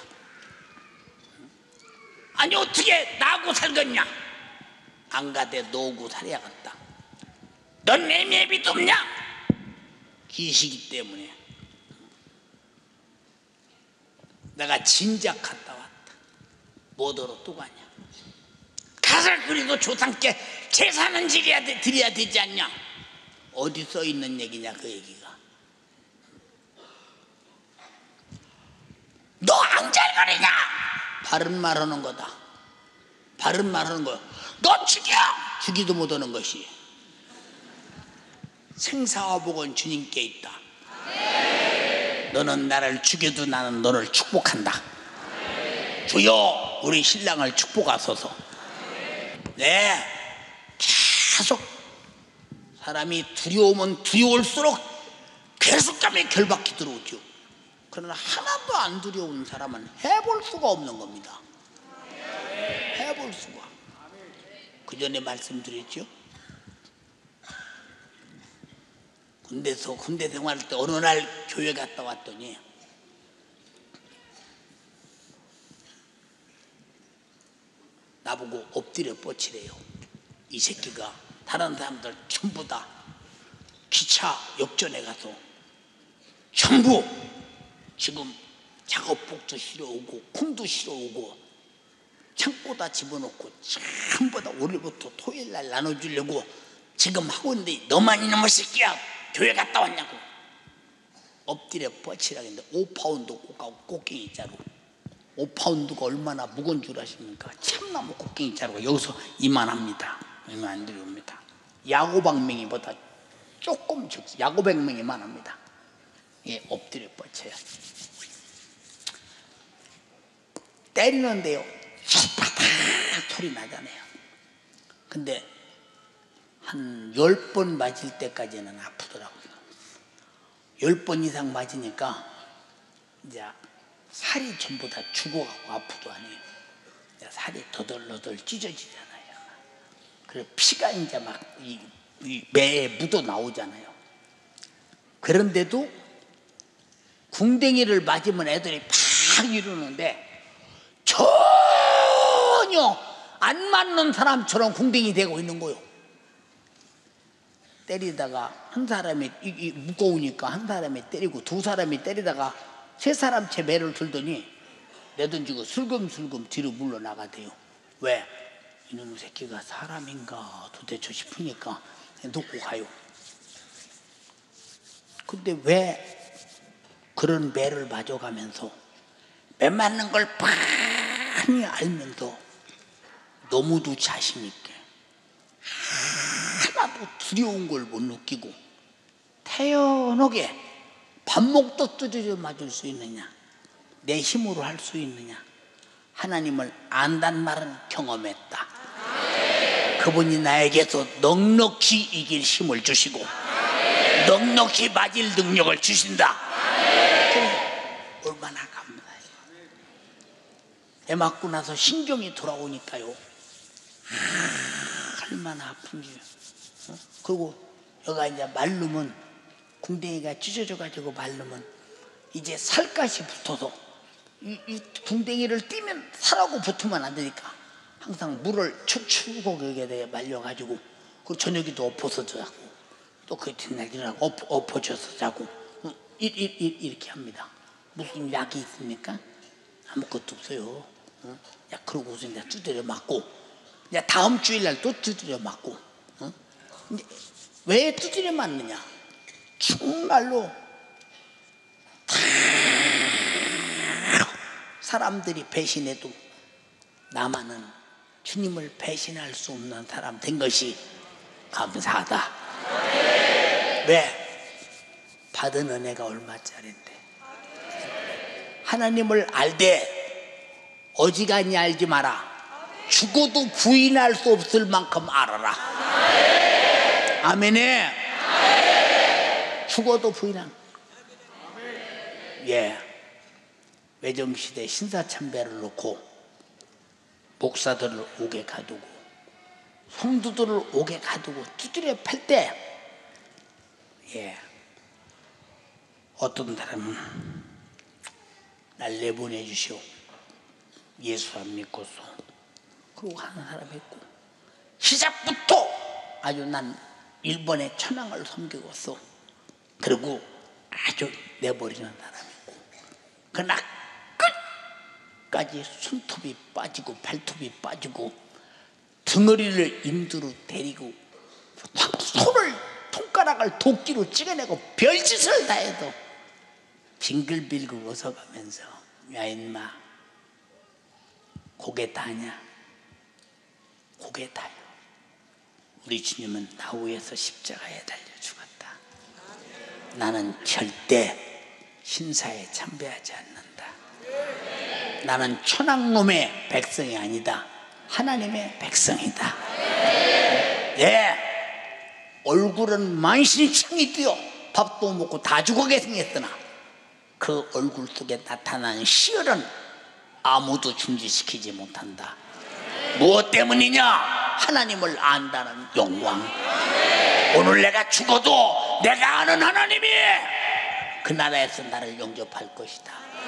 아니 어떻게 나하고 살겠냐? 안 가대 너하고 살아야겠다. 넌 내 매 믿었냐? 기시기 때문에 내가 진작 갔다 왔다. 뭐더러 또 가냐? 가서 그래도 조상께 제사는 드려야, 돼, 드려야 되지 않냐? 어디 써 있는 얘기냐 그 얘기가. 너 앙잘거리냐? 바른 말 하는 거다. 바른 말 하는 거야. 너 죽여! 죽이도 못하는 것이 생사와 복은 주님께 있다. 너는 나를 죽여도 나는 너를 축복한다. 주여 우리 신랑을 축복하소서. 네, 계속 사람이 두려우면 두려울수록 괴속감에 결박이 들어오죠. 그러나 하나도 안 두려운 사람은 해볼 수가 없는 겁니다. 해볼 수가. 그 전에 말씀드렸죠. 군대에서 군대 생활할 때 어느 날 교회 갔다 왔더니 나보고 엎드려 뻗치래요. 이 새끼가 다른 사람들 전부 다 기차 역전에 가서 전부 지금 작업복도 실어오고 콩도 실어오고 창고다 집어넣고 전부 다 월요일부터 토요일날 나눠주려고 지금 하고 있는데 너만 이놈의 새끼야 교회 갔다 왔냐고. 엎드려 뻗치라고 했는데 오 파운드 꽃갱이 자루. 오 파운드가 얼마나 무거운 줄 아십니까? 참나무 꽃갱이 자루가 여기서 이만합니다. 이만 안 들어옵니다. 야구방맹이보다 조금 적, 야구방맹이만 합니다. 예, 엎드려 뻗쳐요. 때리는데요, 바닥 소리 나잖아요. 근데 한 열 번 맞을 때까지는 아프더라고요. 열 번 이상 맞으니까 이제 살이 전부 다 죽어가고 아프도 안 해요. 살이 더덜더덜 찢어지잖아요. 그리고 피가 이제 막 이, 이 매에 묻어 나오잖아요. 그런데도 궁뎅이를 맞으면 애들이 팍 이러는데 전혀 안 맞는 사람처럼 궁뎅이 되고 있는 거예요. 때리다가 한 사람이 이, 이 무거우니까 한 사람이 때리고 두 사람이 때리다가 세 사람 채 매를 들더니 내던지고 슬금슬금 뒤로 물러나가대요. 왜? 이놈의 새끼가 사람인가 도대체 싶으니까 놓고 가요. 근데 왜 그런 매를 맞아가면서 매 맞는 걸 빤히 알면서 너무도 자신 있게 하나도 두려운 걸 못 느끼고 태연하게 밥먹도 두드려 맞을 수 있느냐, 내 힘으로 할 수 있느냐. 하나님을 안단 말은 경험했다. 그분이 나에게서 넉넉히 이길 힘을 주시고 넉넉히 맞을 능력을 주신다. 얼마나 감사해요. 애 맞고 나서 신경이 돌아오니까요, 아, 얼마나 아픈지. 어? 그리고 여기가 이제 마르면, 궁뎅이가 찢어져 가지고 마르면 이제 살갗이 붙어서 이, 이 궁뎅이를 띄면 살하고 붙으면 안 되니까 항상 물을 추추고 거기에 말려가지고 그 저녁에도 엎어서 자고 또 그 뒷날이랑 엎어, 엎어져서 자고 이, 이, 이, 이렇게 합니다. 무슨 약이 있습니까? 아무것도 없어요. 어? 야, 그러고서 이제 두드려 맞고 이제 다음 주일날 또 두드려 맞고 어? 이제 왜 두드려 맞느냐? 정말로 다 사람들이 배신해도 나만은 주님을 배신할 수 없는 사람 된 것이 감사하다. 왜? 받은 은혜가 얼마짜린데. 하나님을 알되 어지간히 알지 마라. 죽어도 부인할 수 없을 만큼 알아라. 아멘에. 죽어도 부인한. 예. 외정시대 신사참배를 놓고 목사들을 옥에 가두고 성도들을 옥에 가두고 두드려 팰 때, 예, 어떤 사람은 날 내보내 주시오. 예수 안 믿고서. 그러고 하는 사람이 있고, 시작부터 아주 난 일본의 천황을 섬기고서 그리고 아주 내버리는 사람이 있고, 그러나 끝까지 손톱이 빠지고 발톱이 빠지고 덩어리를 임두로 데리고 손을 손가락을 도끼로 찍어내고 별짓을 다 해도 빙글빙글 웃어가면서 야 인마 고개 타냐? 고개 타요. 우리 주님은 나 위해서 십자가에 달려 죽었다. 나는 절대 신사에 참배하지 않는다. 나는 천황놈의 백성이 아니다. 하나님의 백성이다. 예, 얼굴은 만신창이 뛰어 밥도 먹고 다 죽어게 생겼으나 그 얼굴 속에 나타나는 시열은 아무도 중지시키지 못한다. 무엇 때문이냐? 하나님을 안다는 영광. 오늘 내가 죽어도 내가 아는 하나님이 그 나라에서 나를 영접할 것이다.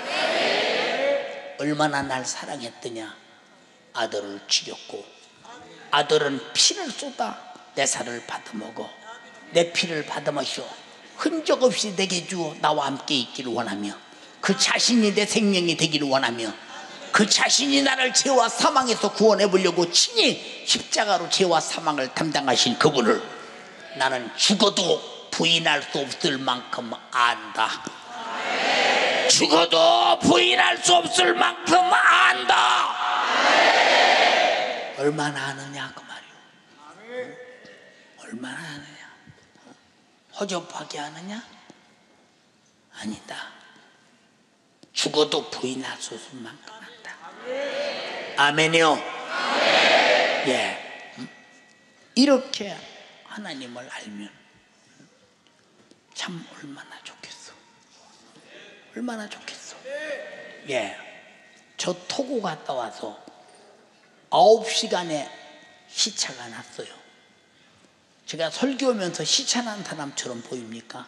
얼마나 날 사랑했더냐? 아들을 죽였고 아들은 피를 쏟아 내 살을 받아먹어 내 피를 받아마셔 흔적 없이 내게 주어 나와 함께 있기를 원하며 그 자신이 내 생명이 되기를 원하며 그 자신이 나를 죄와 사망에서 구원해 보려고 친히 십자가로 죄와 사망을 담당하신 그분을 나는 죽어도 부인할 수 없을 만큼 안다. 죽어도 부인할 수 없을 만큼 안다. 얼마나 아느냐 그 말이오. 얼마나 아느냐. 허접하게 아느냐? 아니다. 죽어도 부인할 수 없을 만큼 안다. 아멘이요. 예. 이렇게 하나님을 알면 참 얼마나 좋겠어. 얼마나 좋겠어. 예. 저 토고 갔다 와서 아홉 시간에 시차가 났어요. 제가 설교하면서 시차 난 사람처럼 보입니까?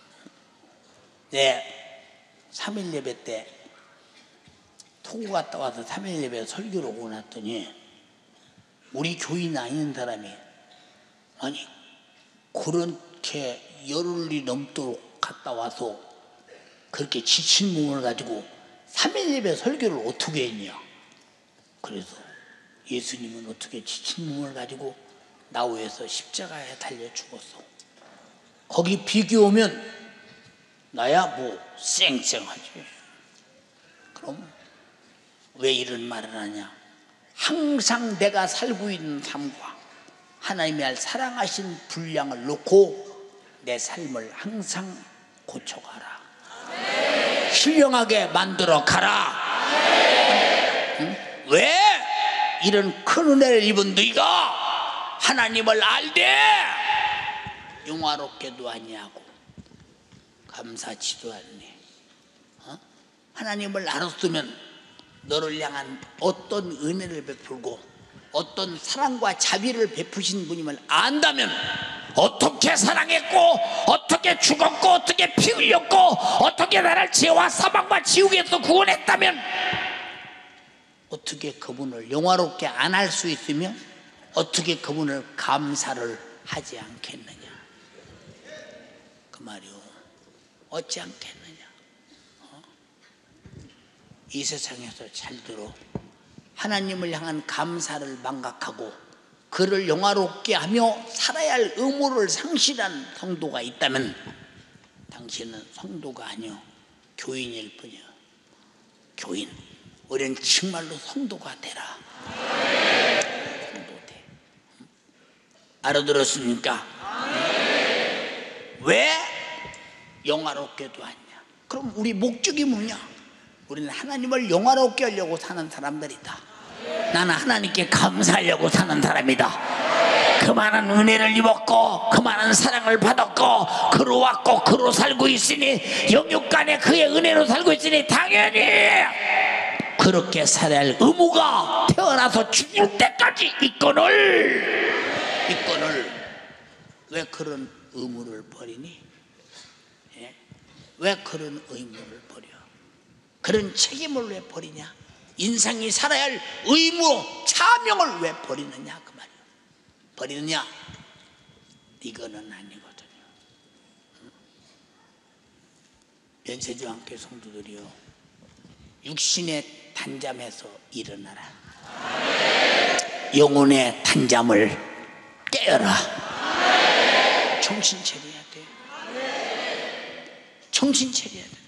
네. 삼 일 예배 때 토고 갔다 와서 삼 일 예배 설교를 오고 났더니 우리 교인 아닌 사람이 아니 그렇게 열흘이 넘도록 갔다 와서 그렇게 지친 몸을 가지고 삼 일 예배 설교를 어떻게 했냐. 그래서 예수님은 어떻게 지친 몸을 가지고 나 위해서 십자가에 달려 죽었어. 거기 비교하면 나야 뭐 쌩쌩하지. 그럼 왜 이런 말을 하냐. 항상 내가 살고 있는 삶과 하나님의 사랑하신 분량을 놓고 내 삶을 항상 고쳐가라. 신령하게 만들어 가라. 응? 왜 이런 큰 은혜를 입은 너희가 하나님을 알되 영화롭게도 아니하고 감사치도 않니? 어? 하나님을 알았으면 너를 향한 어떤 은혜를 베풀고 어떤 사랑과 자비를 베푸신 분임을 안다면 어떻게 사랑했고 어떻게 죽었고 어떻게 피 흘렸고 어떻게 나를 죄와 사망과 지옥에서 구원했다면 어떻게 그분을 영화롭게 안 할 수 있으며 어떻게 그분을 감사를 하지 않겠느냐 그 말이요. 어찌 않겠느냐. 어? 이 세상에서 잘 들어 하나님을 향한 감사를 망각하고 그를 영화롭게 하며 살아야 할 의무를 상실한 성도가 있다면 당신은 성도가 아니요 교인일 뿐이요. 교인, 우리는 정말로 성도가 되라. 성도 돼. 알아들었습니까? 왜 영화롭게도 하냐? 그럼 우리 목적이 뭐냐? 우리는 하나님을 영화롭게 하려고 사는 사람들이다. 나는 하나님께 감사하려고 사는 사람이다. 그 많은 은혜를 입었고 그 많은 사랑을 받았고 그로 왔고 그로 살고 있으니 영육간에 그의 은혜로 살고 있으니 당연히 그렇게 살아야 할 의무가 태어나서 죽을 때까지 있거늘 있거늘 왜 그런 의무를 버리니? 예? 왜 그런 의무를 버려? 그런 책임을 왜 버리냐? 인생이 살아야 할 의무, 사명을 왜 버리느냐 그 말이야. 버리느냐? 이거는 아니거든요. 연세주왕께 성도들이요, 육신의 단잠에서 일어나라. 영혼의 단잠을 깨어라. 정신 차려야 돼. 정신 차려야 돼.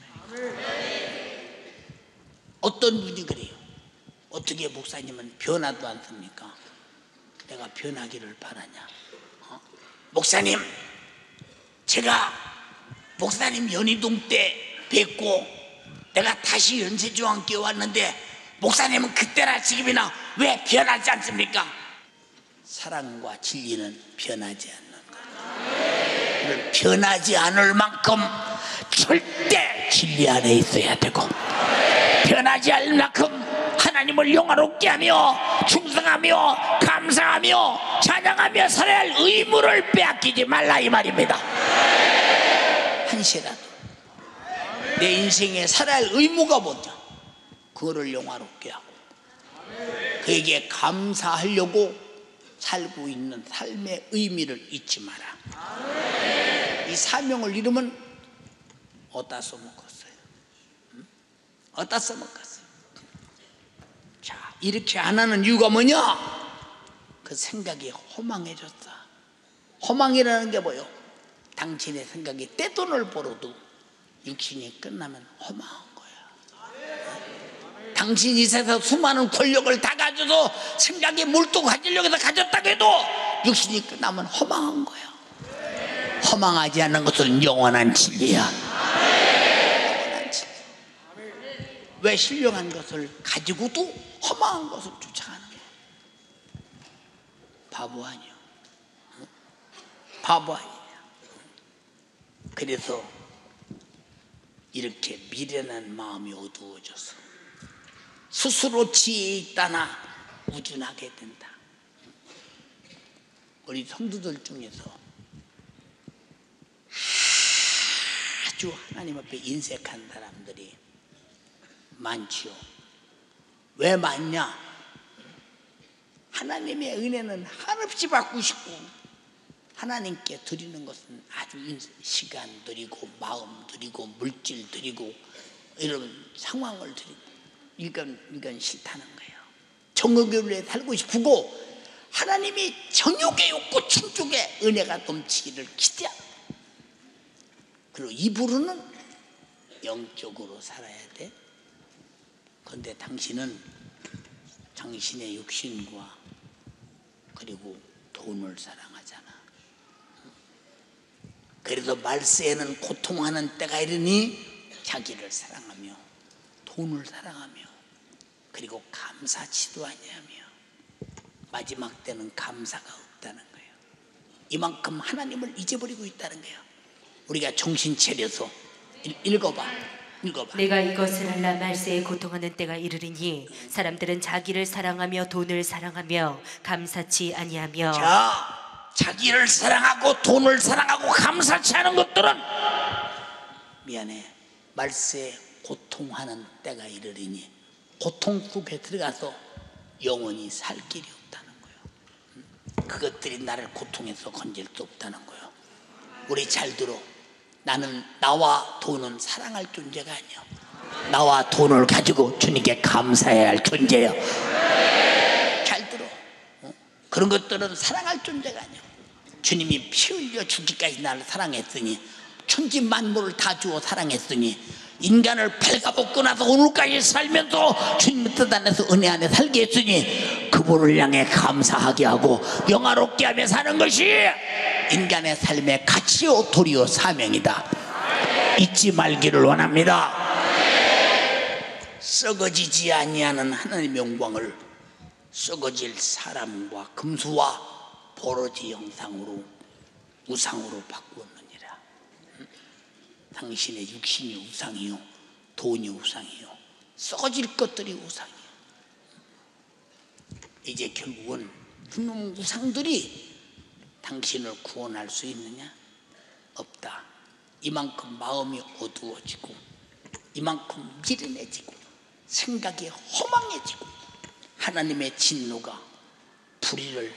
어떤 분이 그래요. 어떻게 목사님은 변화도 않습니까? 내가 변하기를 바라냐? 어? 목사님, 제가 목사님 연희동 때 뵙고 내가 다시 연세주왕께 왔는데 목사님은 그때나 지금이나 왜 변하지 않습니까? 사랑과 진리는 변하지 않는 거예요. 변하지 않을 만큼 절대 진리 안에 있어야 되고, 변하지 않을 만큼 하나님을 영화롭게 하며 충성하며 감사하며 찬양하며 살아야 할 의무를 빼앗기지 말라 이 말입니다. 한시라도 내 인생에 살아야 할 의무가 뭐냐? 그거를 영화롭게 하고 그에게 감사하려고 살고 있는 삶의 의미를 잊지 마라. 이 사명을 잃으면 어디다 써먹었어요? 응? 어디다 써먹었어요? 자, 이렇게 안 하는 이유가 뭐냐? 그 생각이 허망해졌어. 허망이라는 게 뭐요? 당신의 생각이 떼돈을 벌어도 육신이 끝나면 허망한 거야. 당신이 이 세상 수많은 권력을 다 가져도 생각이 몰두 가지려고 해서 가졌다고 해도 육신이 끝나면 허망한 거야. 허망하지 않는 것은 영원한 진리야. 영원한 진리. 왜 신령한 것을 가지고도 허망한 것을 쫓아가는 거야? 바보 아니야. 바보 아니야. 그래서 이렇게 미련한 마음이 어두워져서 스스로 지혜 있다나 우준하게 된다. 우리 성도들 중에서 아주 하나님 앞에 인색한 사람들이 많지요. 왜 많냐? 하나님의 은혜는 한없이 받고 싶고 하나님께 드리는 것은 아주 시간 드리고 마음 드리고 물질 드리고 이런 상황을 드리고 이건, 이건 싫다는 거예요. 정의교회에 살고 싶고 하나님이 정욕의 욕구 충족의 은혜가 넘치기를 기대합니다. 그리고 입으로는 영적으로 살아야 돼. 그런데 당신은 당신의 육신과 그리고 돈을 사랑하잖아. 그래도 말세에는 고통하는 때가 이르니 자기를 사랑하며 돈을 사랑하며 그리고 감사치도 아니하며 마지막 때는 감사가 없다는 거예요. 이만큼 하나님을 잊어버리고 있다는 거예요. 우리가 정신 차려서 읽어봐. 읽어봐. 내가 이것을 알라 말세에 고통하는 때가 이르리니 사람들은 자기를 사랑하며 돈을 사랑하며 감사치 아니하며. 자, 자기를 사랑하고 돈을 사랑하고 감사치 않은 것들은 미안해 말세에 고통하는 때가 이르리니 고통 속에 들어가서 영원히 살 길이 없다는 거예요. 그것들이 나를 고통에서 건질 수 없다는 거예요. 우리 잘 들어. 나는 나와 돈은 사랑할 존재가 아니야. 나와 돈을 가지고 주님께 감사해야 할 존재예요. 잘 들어. 어? 그런 것들은 사랑할 존재가 아니야. 주님이 피 흘려 죽기까지 나를 사랑했으니 천지 만물을 다 주어 사랑했으니 인간을 발가벗고 나서 오늘까지 살면서 주님의 뜻 안에서 은혜 안에 살게 했으니 그분을 향해 감사하게 하고 영화롭게 하며 사는 것이 인간의 삶의 가치요 도리요 사명이다. 잊지 말기를 원합니다. 썩어지지 아니하는 하나님의 영광을 썩어질 사람과 금수와 버러지 형상으로 우상으로 바꾸었느니라. 당신의 육신이 우상이요 돈이 우상이요 썩어질 것들이 우상이요. 이제 결국은 그놈 우상들이 당신을 구원할 수 있느냐? 없다. 이만큼 마음이 어두워지고 이만큼 미련해지고 생각이 허망해지고 하나님의 진노가 불의를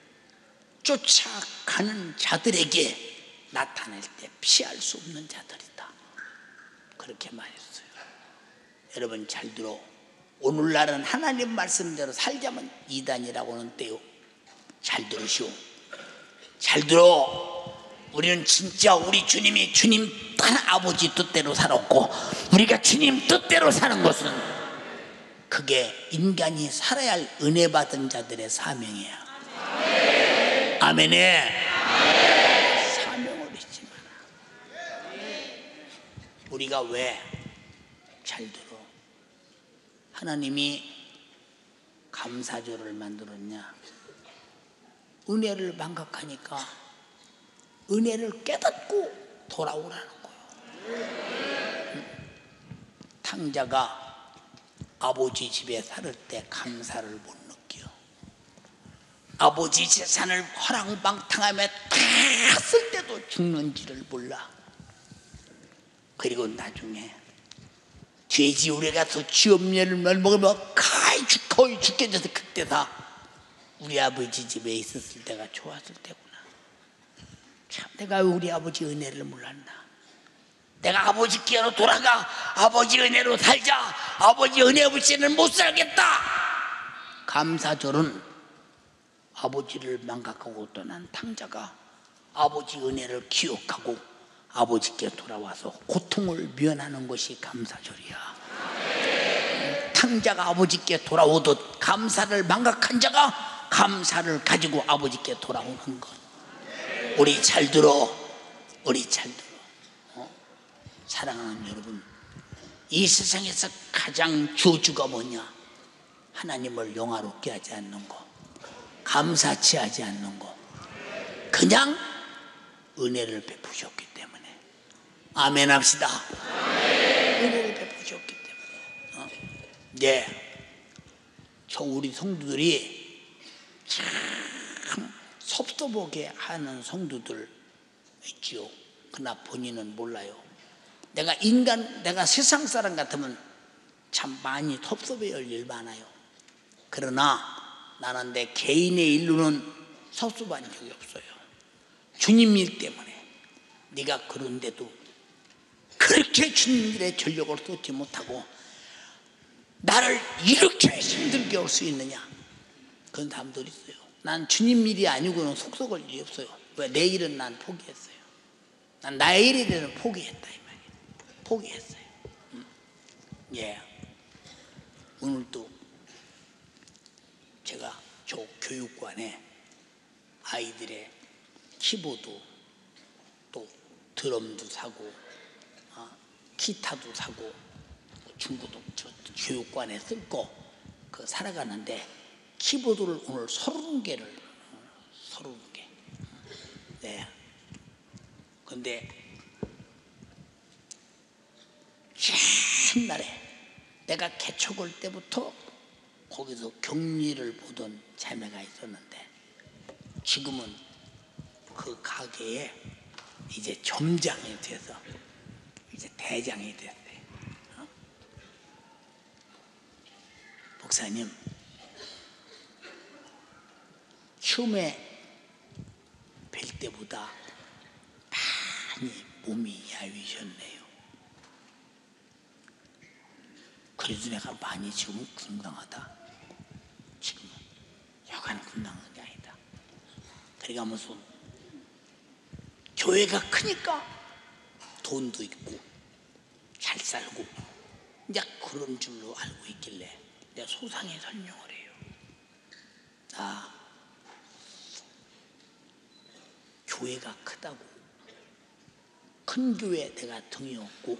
쫓아가는 자들에게 나타날 때 피할 수 없는 자들이다. 그렇게 말했어요. 여러분 잘 들어. 오늘날은 하나님 말씀대로 살자면 이단이라고는 때요. 잘 들으시오. 잘 들어. 우리는 진짜 우리 주님이 주님 단 아버지 뜻대로 살았고 우리가 주님 뜻대로 사는 것은 그게 인간이 살아야 할 은혜 받은 자들의 사명이야. 아멘에 사명을 잊지 마라. 우리가 왜 잘 들어 하나님이 감사절을 만들었냐? 은혜를 망각하니까 은혜를 깨닫고 돌아오라는 거예요. 탕자가 아버지 집에 살을 때 감사를 못 느껴. 아버지 재산을 허랑방탕하며 다 쓸 때도 죽는지를 몰라. 그리고 나중에 돼지우리 가서 쥐엄열을 먹으면 거의, 죽, 거의 죽게 돼서 그때 다 우리 아버지 집에 있었을 때가 좋았을 때구나. 참 내가 우리 아버지 은혜를 몰랐나. 내가 아버지께로 돌아가 아버지 은혜로 살자. 아버지 은혜 없이는 못 살겠다. 감사절은 아버지를 망각하고 떠난 탕자가 아버지 은혜를 기억하고 아버지께 돌아와서 고통을 면하는 것이 감사절이야. 탕자가 아버지께 돌아오듯 감사를 망각한 자가 감사를 가지고 아버지께 돌아오는 것. 우리 잘 들어. 우리 잘 들어. 어? 사랑하는 여러분, 이 세상에서 가장 저주가 뭐냐? 하나님을 영화롭게 하지 않는 거, 감사치 하지 않는 거, 그냥 은혜를 베푸셨기 때문에. 아멘 합시다. 아멘. 은혜를 베푸셨기 때문에. 어? 네. 저 우리 성도들이 참 섭섭하게 하는 성도들 있지요. 그러나 본인은 몰라요. 내가 인간, 내가 세상 사람 같으면 참 많이 섭섭해야 할 일 많아요. 그러나 나는 내 개인의 일로는 섭섭한 적이 없어요. 주님 일 때문에. 네가 그런데도 그렇게 주님 일에 전력을 쏟지 못하고 나를 이렇게 힘들게 할 수 있느냐? 그런 사람들 있어요. 난 주님 일이 아니고는 속속을 일이 없어요. 왜? 내 일은 난 포기했어요. 난 나의 일에 대해서 포기했다 이 말이에요. 포기했어요. 음. 예. 오늘도 제가 저 교육관에 아이들의 키보드 또 드럼도 사고 어, 기타도 사고 중고등 저 교육관에 쓸 거 그 살아가는데 키보드를 오늘 서른 개를 서른 개. 네. 근데 옛날에 내가 개척할 때부터 거기서 격리를 보던 자매가 있었는데 지금은 그 가게에 이제 점장이 돼서 이제 대장이 됐어요. 어? 목사님, 처음에 뵐 때보다 많이 몸이 야위셨네요. 그래도 내가 많이 지금 건강하다. 지금은 여간 건강한 게 아니다. 그러니까 무슨 교회가 크니까 돈도 있고 잘 살고 이제 그런 줄로 알고 있길래 내가 소상히 설명을 해요. 아, 교회가 크다고 큰 교회 내가 등이 없고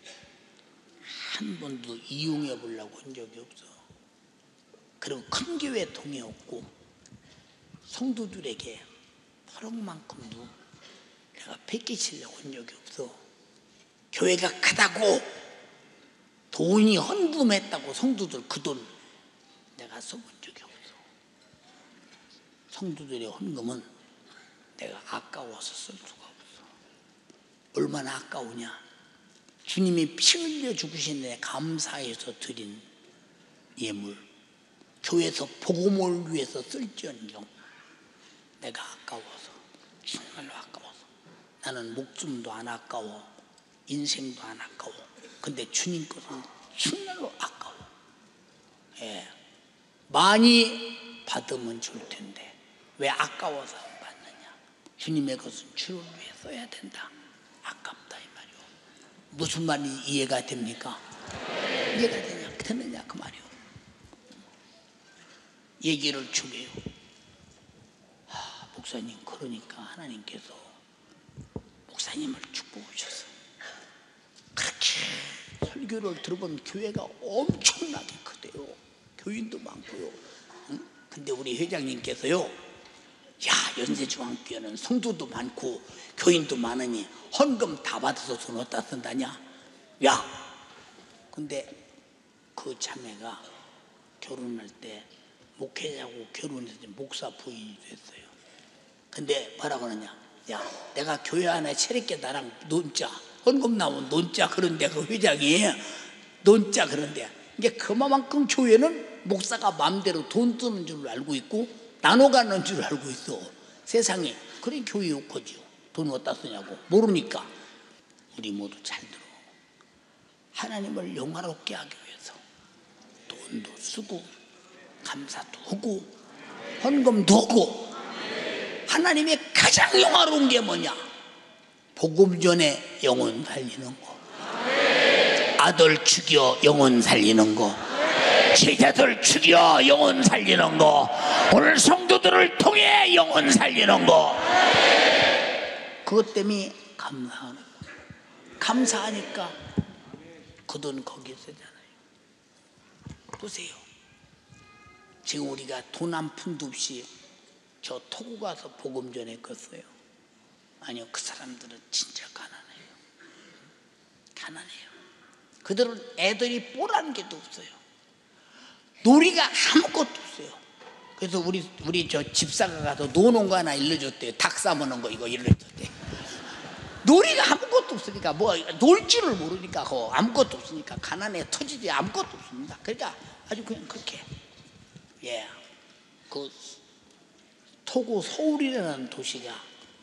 한 번도 이용해 보려고 한 적이 없어. 그리고 큰 교회 동이 없고 성도들에게 버럭만큼도 내가 베끼시려고 한 적이 없어. 교회가 크다고 돈이 헌금했다고 성도들 그 돈 내가 써본 적이 없어. 성도들의 헌금은 내가 아까워서 쓸 수가 없어. 얼마나 아까우냐. 주님이 피 흘려 죽으신 데 감사해서 드린 예물, 교회에서 복음을 위해서 쓸지언정 내가 아까워서, 정말로 아까워서. 나는 목숨도 안 아까워, 인생도 안 아까워. 근데 주님 것은 정말로 아까워. 예. 많이 받으면 줄 텐데 왜 아까워서 안 받느냐. 주님의 것은 주를 위해 써야 된다. 아깝다 이 말이오. 무슨 말이 이해가 됩니까? 이해가 되냐, 되느냐 그 말이오. 얘기를 주게요. 아, 목사님, 그러니까 하나님께서 목사님을 축복하셔서 그렇게 설교를 들어본 교회가 엄청나게 크대요. 교인도 많고요. 응? 근데 우리 회장님께서요, 야, 연세중앙교회는 성도도 많고 교인도 많으니 헌금 다 받아서 돈 어디다 쓴다냐. 야, 근데 그 자매가 결혼할 때 목회자고 결혼해서 목사 부인이 됐어요. 근데 뭐라고 하느냐. 야, 내가 교회 안에 차릴게. 나랑 논자, 헌금 나오면 논자. 그런데 그 회장이 논자. 그런데 이게 그만큼 교회는 목사가 마음대로 돈 쓰는 줄 알고 있고 나눠가는 줄 알고 있어. 세상에. 그래 교회 욕하죠. 돈 어디다 쓰냐고 모르니까. 우리 모두 잘 들어. 하나님을 영화롭게 하기 위해서 돈도 쓰고 감사도 하고 헌금도 하고. 하나님의 가장 영화로운 게 뭐냐? 복음 전에 영혼 살리는 거, 아들 죽여 영혼 살리는 거, 제자들 죽여 영혼 살리는 거, 오늘 성도들을 통해 영혼 살리는 거. 그것 때문에 감사하는 거. 감사하니까 그 돈 거기에 쓰잖아요. 보세요. 지금 우리가 돈 한 푼도 없이 저 토구 가서 복음 전했겠어요? 아니요. 그 사람들은 진짜 가난해요. 가난해요. 그들은 애들이 뽀란 게도 없어요. 놀이가 아무것도 없어요. 그래서 우리 우리 저 집사가 가서 노는 거 하나 일러줬대요. 닭 싸먹는 거 이거 일러줬대. 놀이가 아무것도 없으니까 뭐 놀 줄을 모르니까 그 아무것도 없으니까 가난해 터지지 아무것도 없습니다. 그러니까 아주 그냥 그렇게. 예, 그 토고 서울이라는 도시가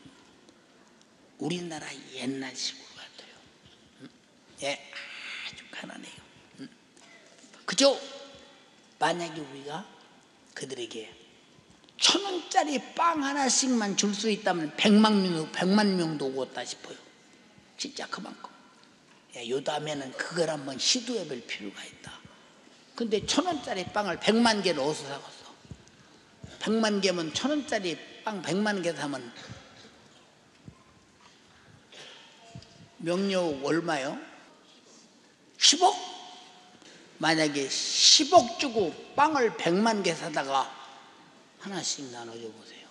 우리나라 옛날식으로 같아요. 음? 예, 아주 가난해요. 음? 그죠? 만약에 우리가 그들에게 천 원짜리 빵 하나씩만 줄 수 있다면 백만 명, 백만 명도 오겠다 싶어요. 진짜 그만큼. 예, 요 다음에는 그걸 한번 시도해 볼 필요가 있다. 근데 천 원짜리 빵을 백만 개를 어디서 사겠어? 백만 개면 천 원짜리 빵 백만 개 사면 명령 얼마요? 십억? 만약에 십억 주고 빵을 백만 개 사다가 하나씩 나눠줘 보세요.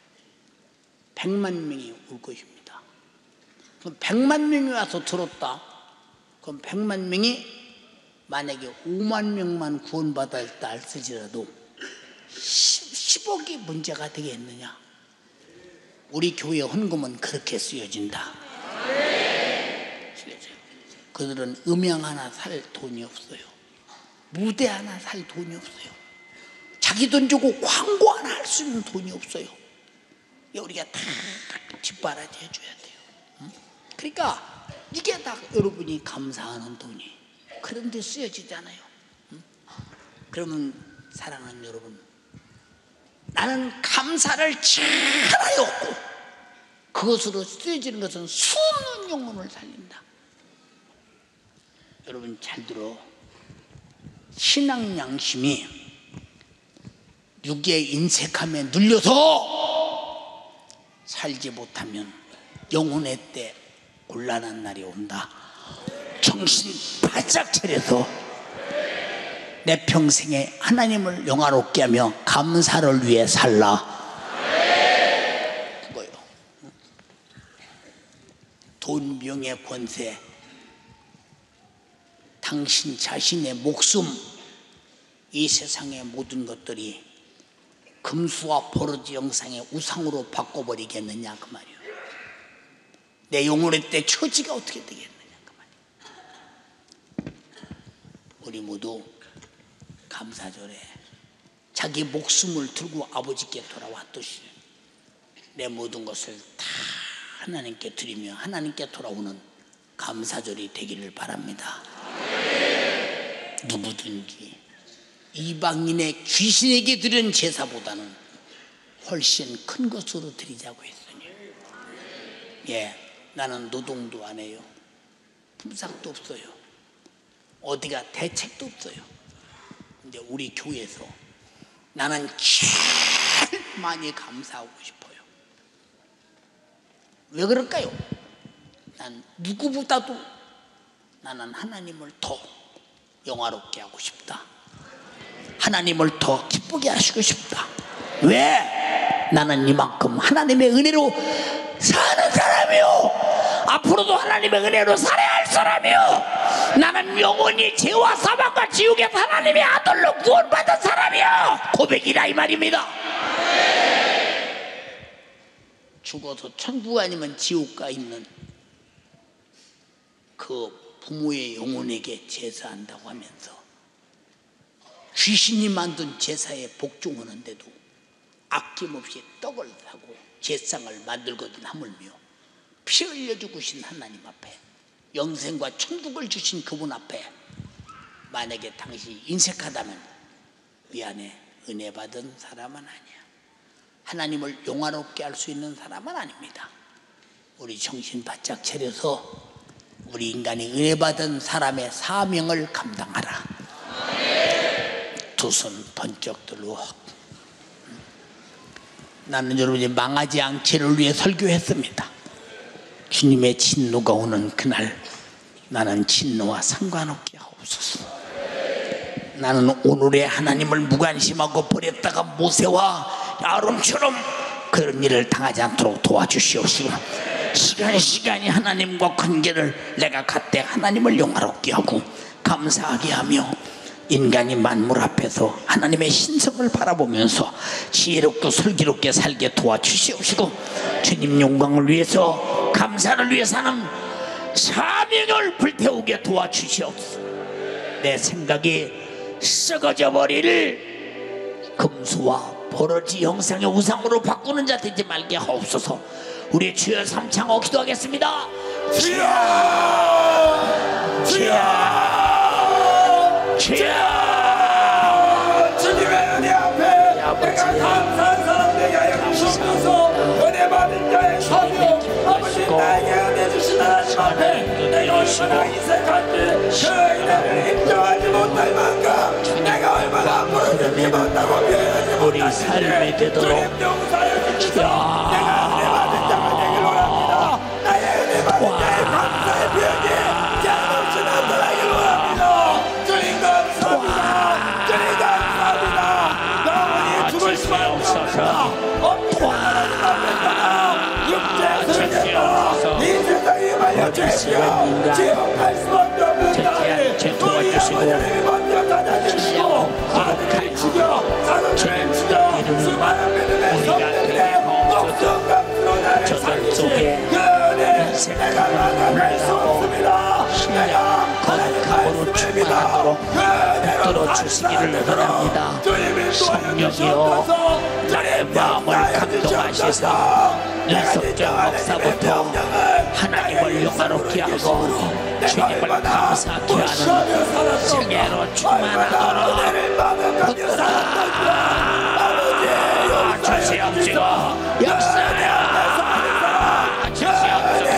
백만 명이 올 것입니다. 그럼 백만 명이 와서 들었다. 그럼 백만 명이 만약에 오만 명만 구원받았다 할지라도 십억이 문제가 되겠느냐? 우리 교회 헌금은 그렇게 쓰여진다. 쓰여져요. 그들은 음향 하나 살 돈이 없어요. 무대 하나 살 돈이 없어요. 자기 돈 주고 광고 하나 할 수 있는 돈이 없어요. 우리가 다 뒷바라지 해줘야 돼요. 응? 그러니까 이게 다 여러분이 감사하는 돈이 그런 데 쓰여지잖아요. 응? 그러면 사랑하는 여러분, 나는 감사를 잘하였고 그것으로 쓰여지는 것은 수없는 영혼을 살린다. 여러분 잘 들어. 신앙 양심이 육의 인색함에 눌려서 살지 못하면 영혼의 때 곤란한 날이 온다. 정신 바짝 차려서 내 평생에 하나님을 영화롭게 하며 감사를 위해 살라. 그거요. 돈, 명예, 권세, 당신 자신의 목숨, 이 세상의 모든 것들이 금수와 버러지 영상의 우상으로 바꿔버리겠느냐 그 말이에요. 내 영혼의 때 처지가 어떻게 되겠느냐 그 말이에요. 우리 모두 감사절에 자기 목숨을 들고 아버지께 돌아왔듯이 내 모든 것을 다 하나님께 드리며 하나님께 돌아오는 감사절이 되기를 바랍니다. 누구든지 이방인의 귀신에게 드린 제사보다는 훨씬 큰 것으로 드리자고 했으니, 예, 나는 노동도 안 해요. 품삯도 없어요. 어디가 대책도 없어요. 근데 우리 교회에서 나는 제일 많이 감사하고 싶어요. 왜 그럴까요? 난 누구보다도 나는 하나님을 더 영화롭게 하고 싶다. 하나님을 더 기쁘게 하시고 싶다. 왜? 나는 이만큼 하나님의 은혜로 사는 사람이요, 앞으로도 하나님의 은혜로 살아야 할 사람이요, 나는 영원히 죄와 사망과 지옥에서 하나님의 아들로 구원받은 사람이요, 고백이라 이 말입니다. 죽어서 천국 아니면 지옥 가 있는 그 부모의 영혼에게 제사한다고 하면서 귀신이 만든 제사에 복종하는데도 아낌없이 떡을 사고 제상을 만들거든 하물며 피 흘려 죽으신 하나님 앞에, 영생과 천국을 주신 그분 앞에 만약에 당신이 인색하다면 미안해, 은혜 받은 사람은 아니야. 하나님을 영화롭게 할 수 있는 사람은 아닙니다. 우리 정신 바짝 차려서 우리 인간이 은혜 받은 사람의 사명을 감당하라. 두 손 번쩍 들고, 나는 여러분이 망하지 않기를 위해 설교했습니다. 주님의 진노가 오는 그날 나는 진노와 상관없게 하옵소서. 나는 오늘의 하나님을 무관심하고 버렸다가 모세와 아론처럼 그런 일을 당하지 않도록 도와주시옵시고, 시간 시간이 하나님과 관계를 내가 갖되 하나님을 영화롭게 하고 감사하게 하며 인간이 만물 앞에서 하나님의 신성을 바라보면서 지혜롭고 슬기롭게 살게 도와주시옵시고, 주님 영광을 위해서 감사를 위해 사는 사명을 불태우게 도와주시옵소서. 내 생각이 썩어져 버릴 금수와 버러지 형상의 우상으로 바꾸는 자 되지 말게 하옵소서. 우리 주여 삼창어 기도하겠습니다. 주여, 주여, 주여, 주님의 은혜 앞에 내가 감사한 사람 되게 하여 주옵소서. 은혜 받은 자의 사명, 아버지 나에게 은혜 주신 하나님 앞에 내가 얼마나 인색한지 그 은혜를 인정하지 못할 만큼 내가 얼마나 앞으로 듣지 못하고 표현하지 우리 못하는지 삶이 되도록 주님 용서하여 주시옵소서. 내가 은혜 받은 자가 되기를 원합니다. 나의 은혜 받은 자의 감사의 표현이 한없이 나타나기를 원합니다. 주님 감사합니다. 주님 감사합니다. 영원히 죽을 수만 없습니다. 어떤 하나님 앞에서나 육체 세계로 이 세상이 말려 죄시여 지옥할 수밖에 없는 나를 너희 아버지를 먼저 찾아주시고 아들을 죽여 사도들을 죽여 수많은 믿음의 성령들의 목숨 값으로 나갈 수 없습니다. 내가 하나님 거룩함으로 충만하도록 붙들어 주시기를 원합니다. 성령이여 나의 마음을 감동하셔서 이석정 목사부터 하나님을 영화롭게 하고 주님을 감사하게 하는 생애로 충만하도록 붙들어 주시옵시고 역사하여 주시옵소서.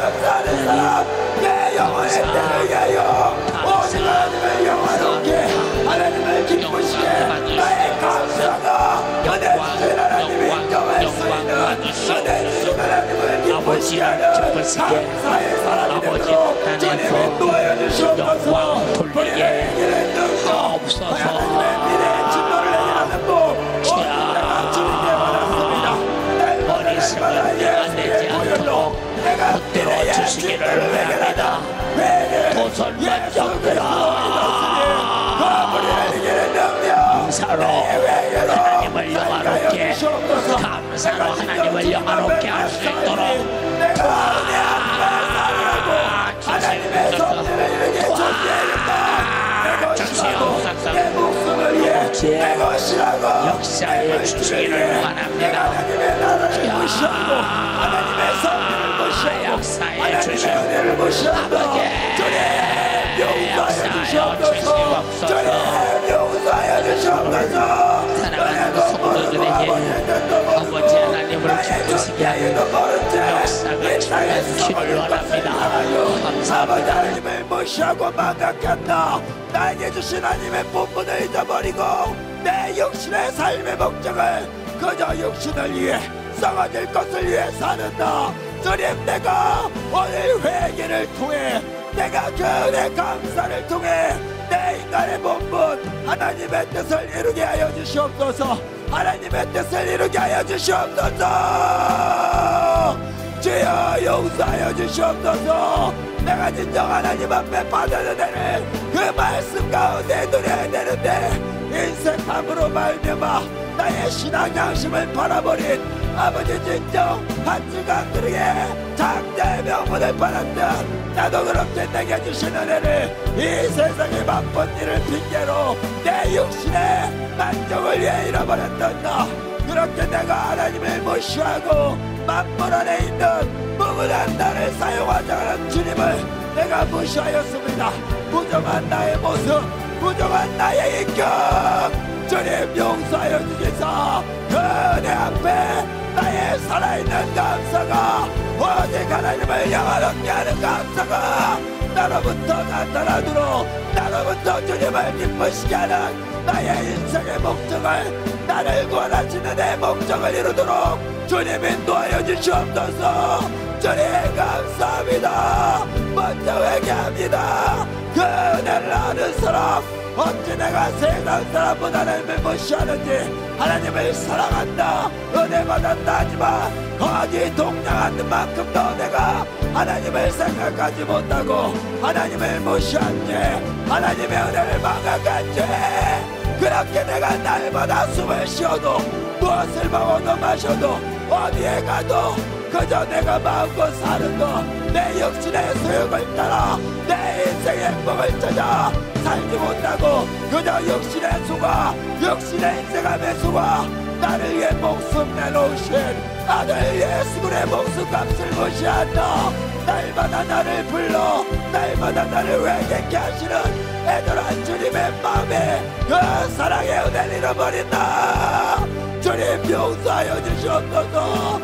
내 영혼의 때를 위하여 오직 하나님을 영화롭게 하나님을 기쁘시게 나의 감사가 은혜 주신 하나님을 인정할 수 있는 은혜 주신 하나님을 기쁘시게 하는 감사의 사람이 되도록 주님이 도와주시옵소서. 불의의 길을 뚫고 하나님의 미래의 진노를 내게 하는 복 내가 주님께 받았습니다. 날마다 날마다 예수의 보혈로 내가 붙들어 주시기를 원합니다. 도설만 적들아 감사로 하나님을 영화롭게 감사로 하나님을 영화롭게 할 수 있도록 도와주시옵소서. 역사에 주시기를 원합니다. 역사에 주시옵소서. 아버지 역사에 주시옵소서. 사랑하는 성도들에게 아버지 하나님을 기쁘시게 하는 역사가 주시기를 원합니다. 감사합니다. 하나님을 무시하고 망각한다. 나에게 주신 하나님의 본분을 잊어버리고 내 육신의 삶의 목적을 그저 육신을 위해 썩어질 것을 위해 사는다. 주님, 내가 오늘 회개를 통해 내가 그 은혜 감사를 통해 내 인간의 본분 하나님의 뜻을 이루게 하여 주시옵소서. 하나님의 뜻을 이루게 하여 주시옵소서. 주여 용서하여 주시옵소서. 내가 진정 하나님 앞에 받은 은혜를 그 말씀 가운데 누려야 되는데 인색함으로 말미암아 나의 신앙 양심을 팔아버린 아버지 진정 한 주간 그르게 장자의 명분을 팔았다. 나도 그렇게 내게 주신 은혜를 이 세상에 맛본 일을 핑계로 내 육신의 만족을 위해 잃어버렸단다. 그렇게 내가 하나님을 무시하고 만물 안에 있는 무근한 나를 사용하자 하는 주님을 내가 무시하였습니다. 부정한 나의 모습, 부정한 나의 인격, 주님 용서하여 주셔서 그 은혜 앞에 나의 살아있는 감사가 오직 하나님을 영화롭게 하는 감사가 나로부터 나타나도록 나로부터 주님을 기쁘시게 하는 나의 인생의 목적을 나를 구원하시는 내 목적을 이루도록 주님 인도하여 주시옵소서. 주님 감사합니다. 먼저 회개합니다. 그 은혜를 아는 사람 어찌 내가 세상 사람보다 하나님을 무시하는지 하나님을 사랑한다 은혜 받았다 하지만 거기 동냥하는 만큼도 내가 하나님을 생각하지 못하고 하나님을 무시한 죄 하나님의 은혜를 망각한 죄 그렇게 내가 날마다 숨을 쉬어도 무엇을 먹어도 마셔도 어디에 가도 그저 내가 마음껏 사는 것 내 육신의 소욕을 따라 내 인생의 행복을 찾아 살지 못하고 그저 육신의 수가 육신의 인생함의 수가 나를 위해 목숨 내놓으신 아들 예수의 목숨값을 무시한다. 날마다 나를 불러 날마다 나를 회개케 하시는 애절한 주님의 마음에 그 사랑의 은혜를 잃어버린다. 주님 용서하여 주시옵소서.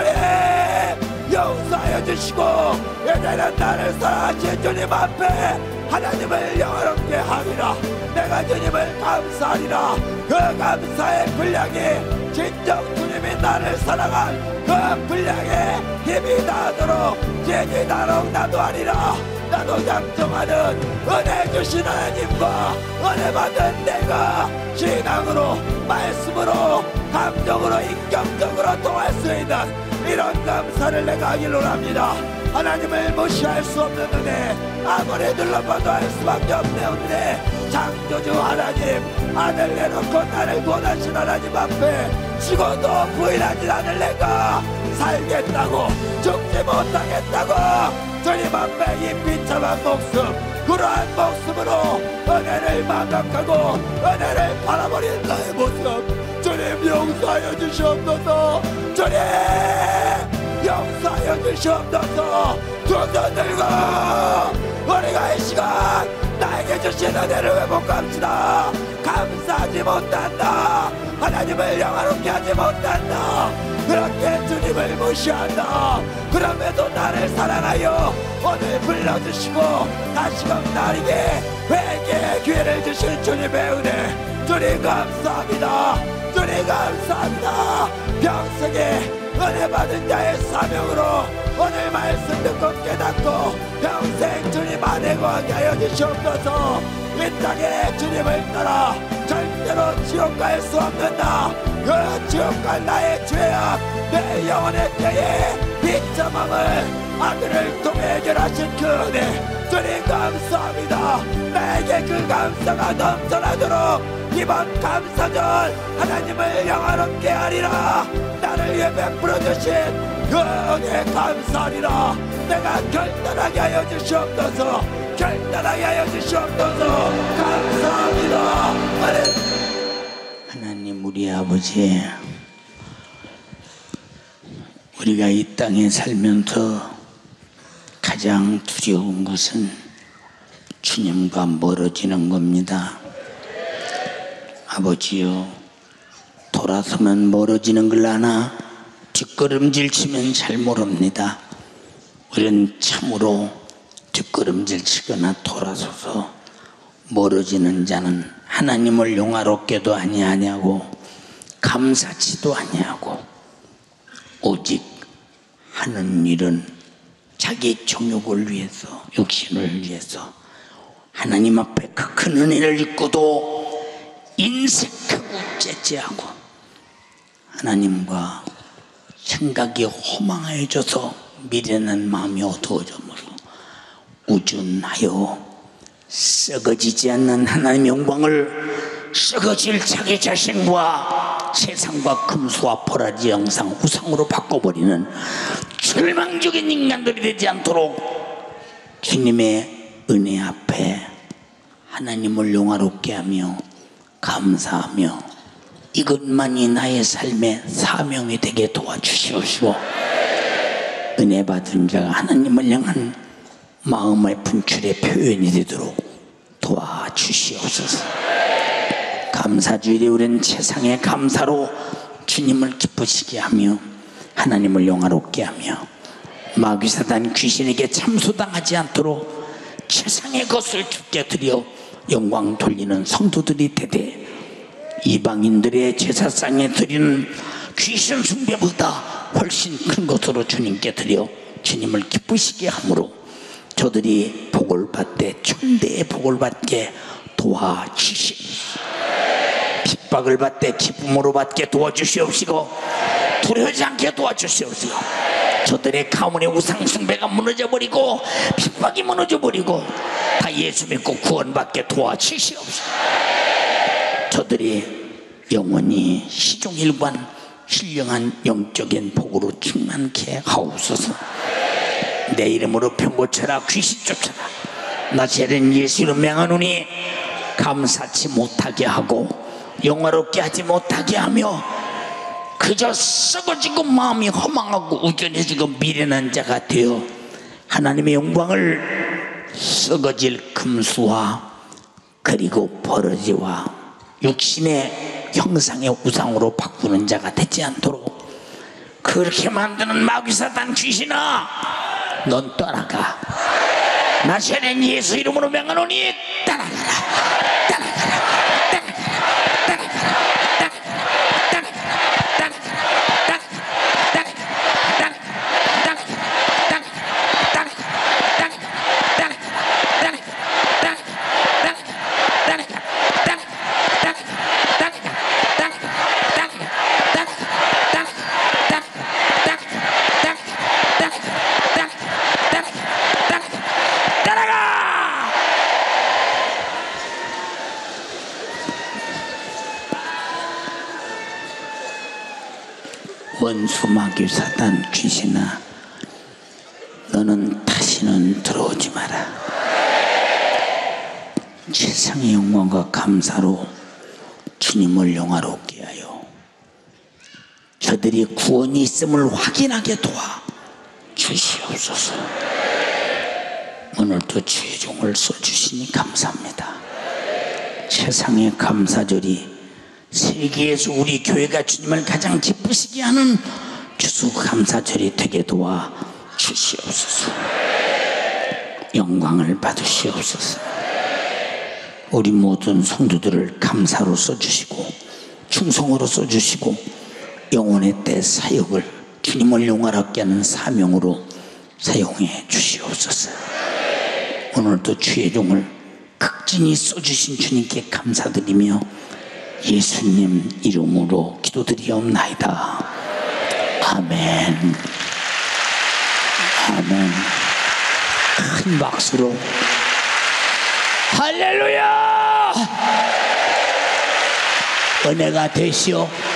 주님 용서하여 주시고 이제는 나를 사랑하신 주님 앞에 하나님을 영화롭게 하리라. 내가 주님을 감사하리라. 그 감사의 분량이 진정 주님이 나를 사랑한 그 분량에 힘이 나도록 진이 나도록 나도 하리라. 나도 장정하는 은혜 주신 하나님과 은혜 받은 내가 신앙으로 말씀으로 감정으로 인격적으로 통할 수 있는 이런 감사를 내가 하기를 합니다. 하나님을 무시할 수 없는 은혜 아무리 눌러봐도 할 수밖에 없는 은혜 창조주 하나님, 아들 내놓고 나를 구원하신 하나님 앞에 죽어도 부인하지 않을 내가 살겠다고, 죽지 못하겠다고 주님 앞에 이 비참한 목숨, 그러한 목숨으로 은혜를 망각하고 은혜를 바라버린 나의 모습, 주님 용서하여 주시옵소서. 주님 용서하여 주시옵소서. 두 손 들고 우리가 이 시간 나에게 주신 은혜를 회복합시다. 감사하지 못한다, 하나님을 영화롭게 하지 못한다, 그렇게 주님을 무시한다. 그럼에도 나를 사랑하여 오늘 불러주시고 다시금 나에게 회개의 기회를 주신 주님의 은혜, 주님 감사합니다. 주님 감사합니다. 평생에 은혜 받은 자의 사명으로 오늘 말씀 듣고 깨닫고 평생 주님 안에 거하게 하여 주시옵소서. 이 땅에 주님을 따라 절대로 지옥 갈 수 없는다. 그 지옥 갈 나의 죄악, 내 영혼의 때에 비참함을 아들을 통해 해결하신 그 은혜, 주님 감사합니다. 나에게 그 감사가 넘쳐나도록 이번 감사절 하나님을 영화롭게 하리라. 나를 위해 베풀어 주신 그 은혜 감사하리라. 내가 결단하게 하여 주시옵소서. 결단하게 하여 주시옵소서. 감사합니다. 하나님, 우리 아버지, 우리가 이 땅에 살면서 가장 두려운 것은 주님과 멀어지는 겁니다. 아버지요, 돌아서면 멀어지는 걸 아나 뒷걸음질 치면 잘 모릅니다. 우리는 참으로 뒷걸음질 치거나 돌아서서 멀어지는 자는 하나님을 영화롭게도 아니하냐고 감사치도 아니하고 오직 하는 일은 자기 정욕을 위해서, 육신을 위해서 하나님 앞에 그 큰 은혜를 입고도 인색하고 째째하고 하나님과 생각이 허망해져서 미련한 마음이 어두워져서 우준하여 썩어지지 않는 하나님의 영광을 썩어질 자기 자신과 세상과 금수와 보라지 영상 우상으로 바꿔버리는 절망적인 인간들이 되지 않도록 주님의 은혜 앞에 하나님을 영화롭게 하며 감사하며 이것만이 나의 삶의 사명이 되게 도와주시옵시고, 은혜 받은 자가 하나님을 향한 마음의 분출의 표현이 되도록 도와주시옵소서. 감사주일에 우리는 세상의 감사로 주님을 기쁘시게 하며 하나님을 영화롭게 하며 마귀사단 귀신에게 참소당하지 않도록 세상의 것을 주께 드려 영광 돌리는 성도들이 되되, 이방인들의 제사상에 드리는 귀신 숭배보다 훨씬 큰 것으로 주님께 드려 주님을 기쁘시게 하므로 저들이 복을 받되 천대의 복을 받게 도와주시옵소서. 핍박을 받되 기쁨으로 받게 도와주시옵시고 두려워하지 않게 도와주시옵시고, 저들의 가문의 우상 숭배가 무너져버리고 핍박이 무너져버리고 다 예수 믿고 구원받게 도와주시옵소서. 저들이 영원히 시종일관 신령한 영적인 복으로 충만케 하옵소서. 내 이름으로 병고쳐라, 귀신 쫓아라. 나자는 예수 이름 명하노니 감사치 못하게 하고 영화롭게 하지 못하게 하며 그저 썩어지고 마음이 허망하고 우전해지고 미련한 자가 되어 하나님의 영광을 썩어질 금수와 그리고 버러지와 육신의 형상의 우상으로 바꾸는 자가 되지 않도록, 그렇게 만드는 마귀사단 귀신아, 넌 떠나가. 나자렛 예수 이름으로 명하노니 떠나가라, 떠나가라, 원수 마귀 사단 귀신아, 너는 다시는 들어오지 마라. 세상의 영광과 감사로 주님을 영화롭게 하여 저들이 구원이 있음을 확인하게 도와 주시옵소서. 오늘도 주의 종을 써주시니 감사합니다. 세상의 감사절이 세계에서 우리 교회가 주님을 가장 기쁘시게 하는 추수감사절이 되게 도와 주시옵소서. 영광을 받으시옵소서. 우리 모든 성도들을 감사로 써주시고 충성으로 써주시고 영혼의 때 사역을 주님을 영화롭게 하는 사명으로 사용해 주시옵소서. 오늘도 주의 종을 극진히 써주신 주님께 감사드리며 예수님 이름으로 기도드리옵나이다. 아멘. 아멘. 큰 박수로 할렐루야! 은혜가 되시오.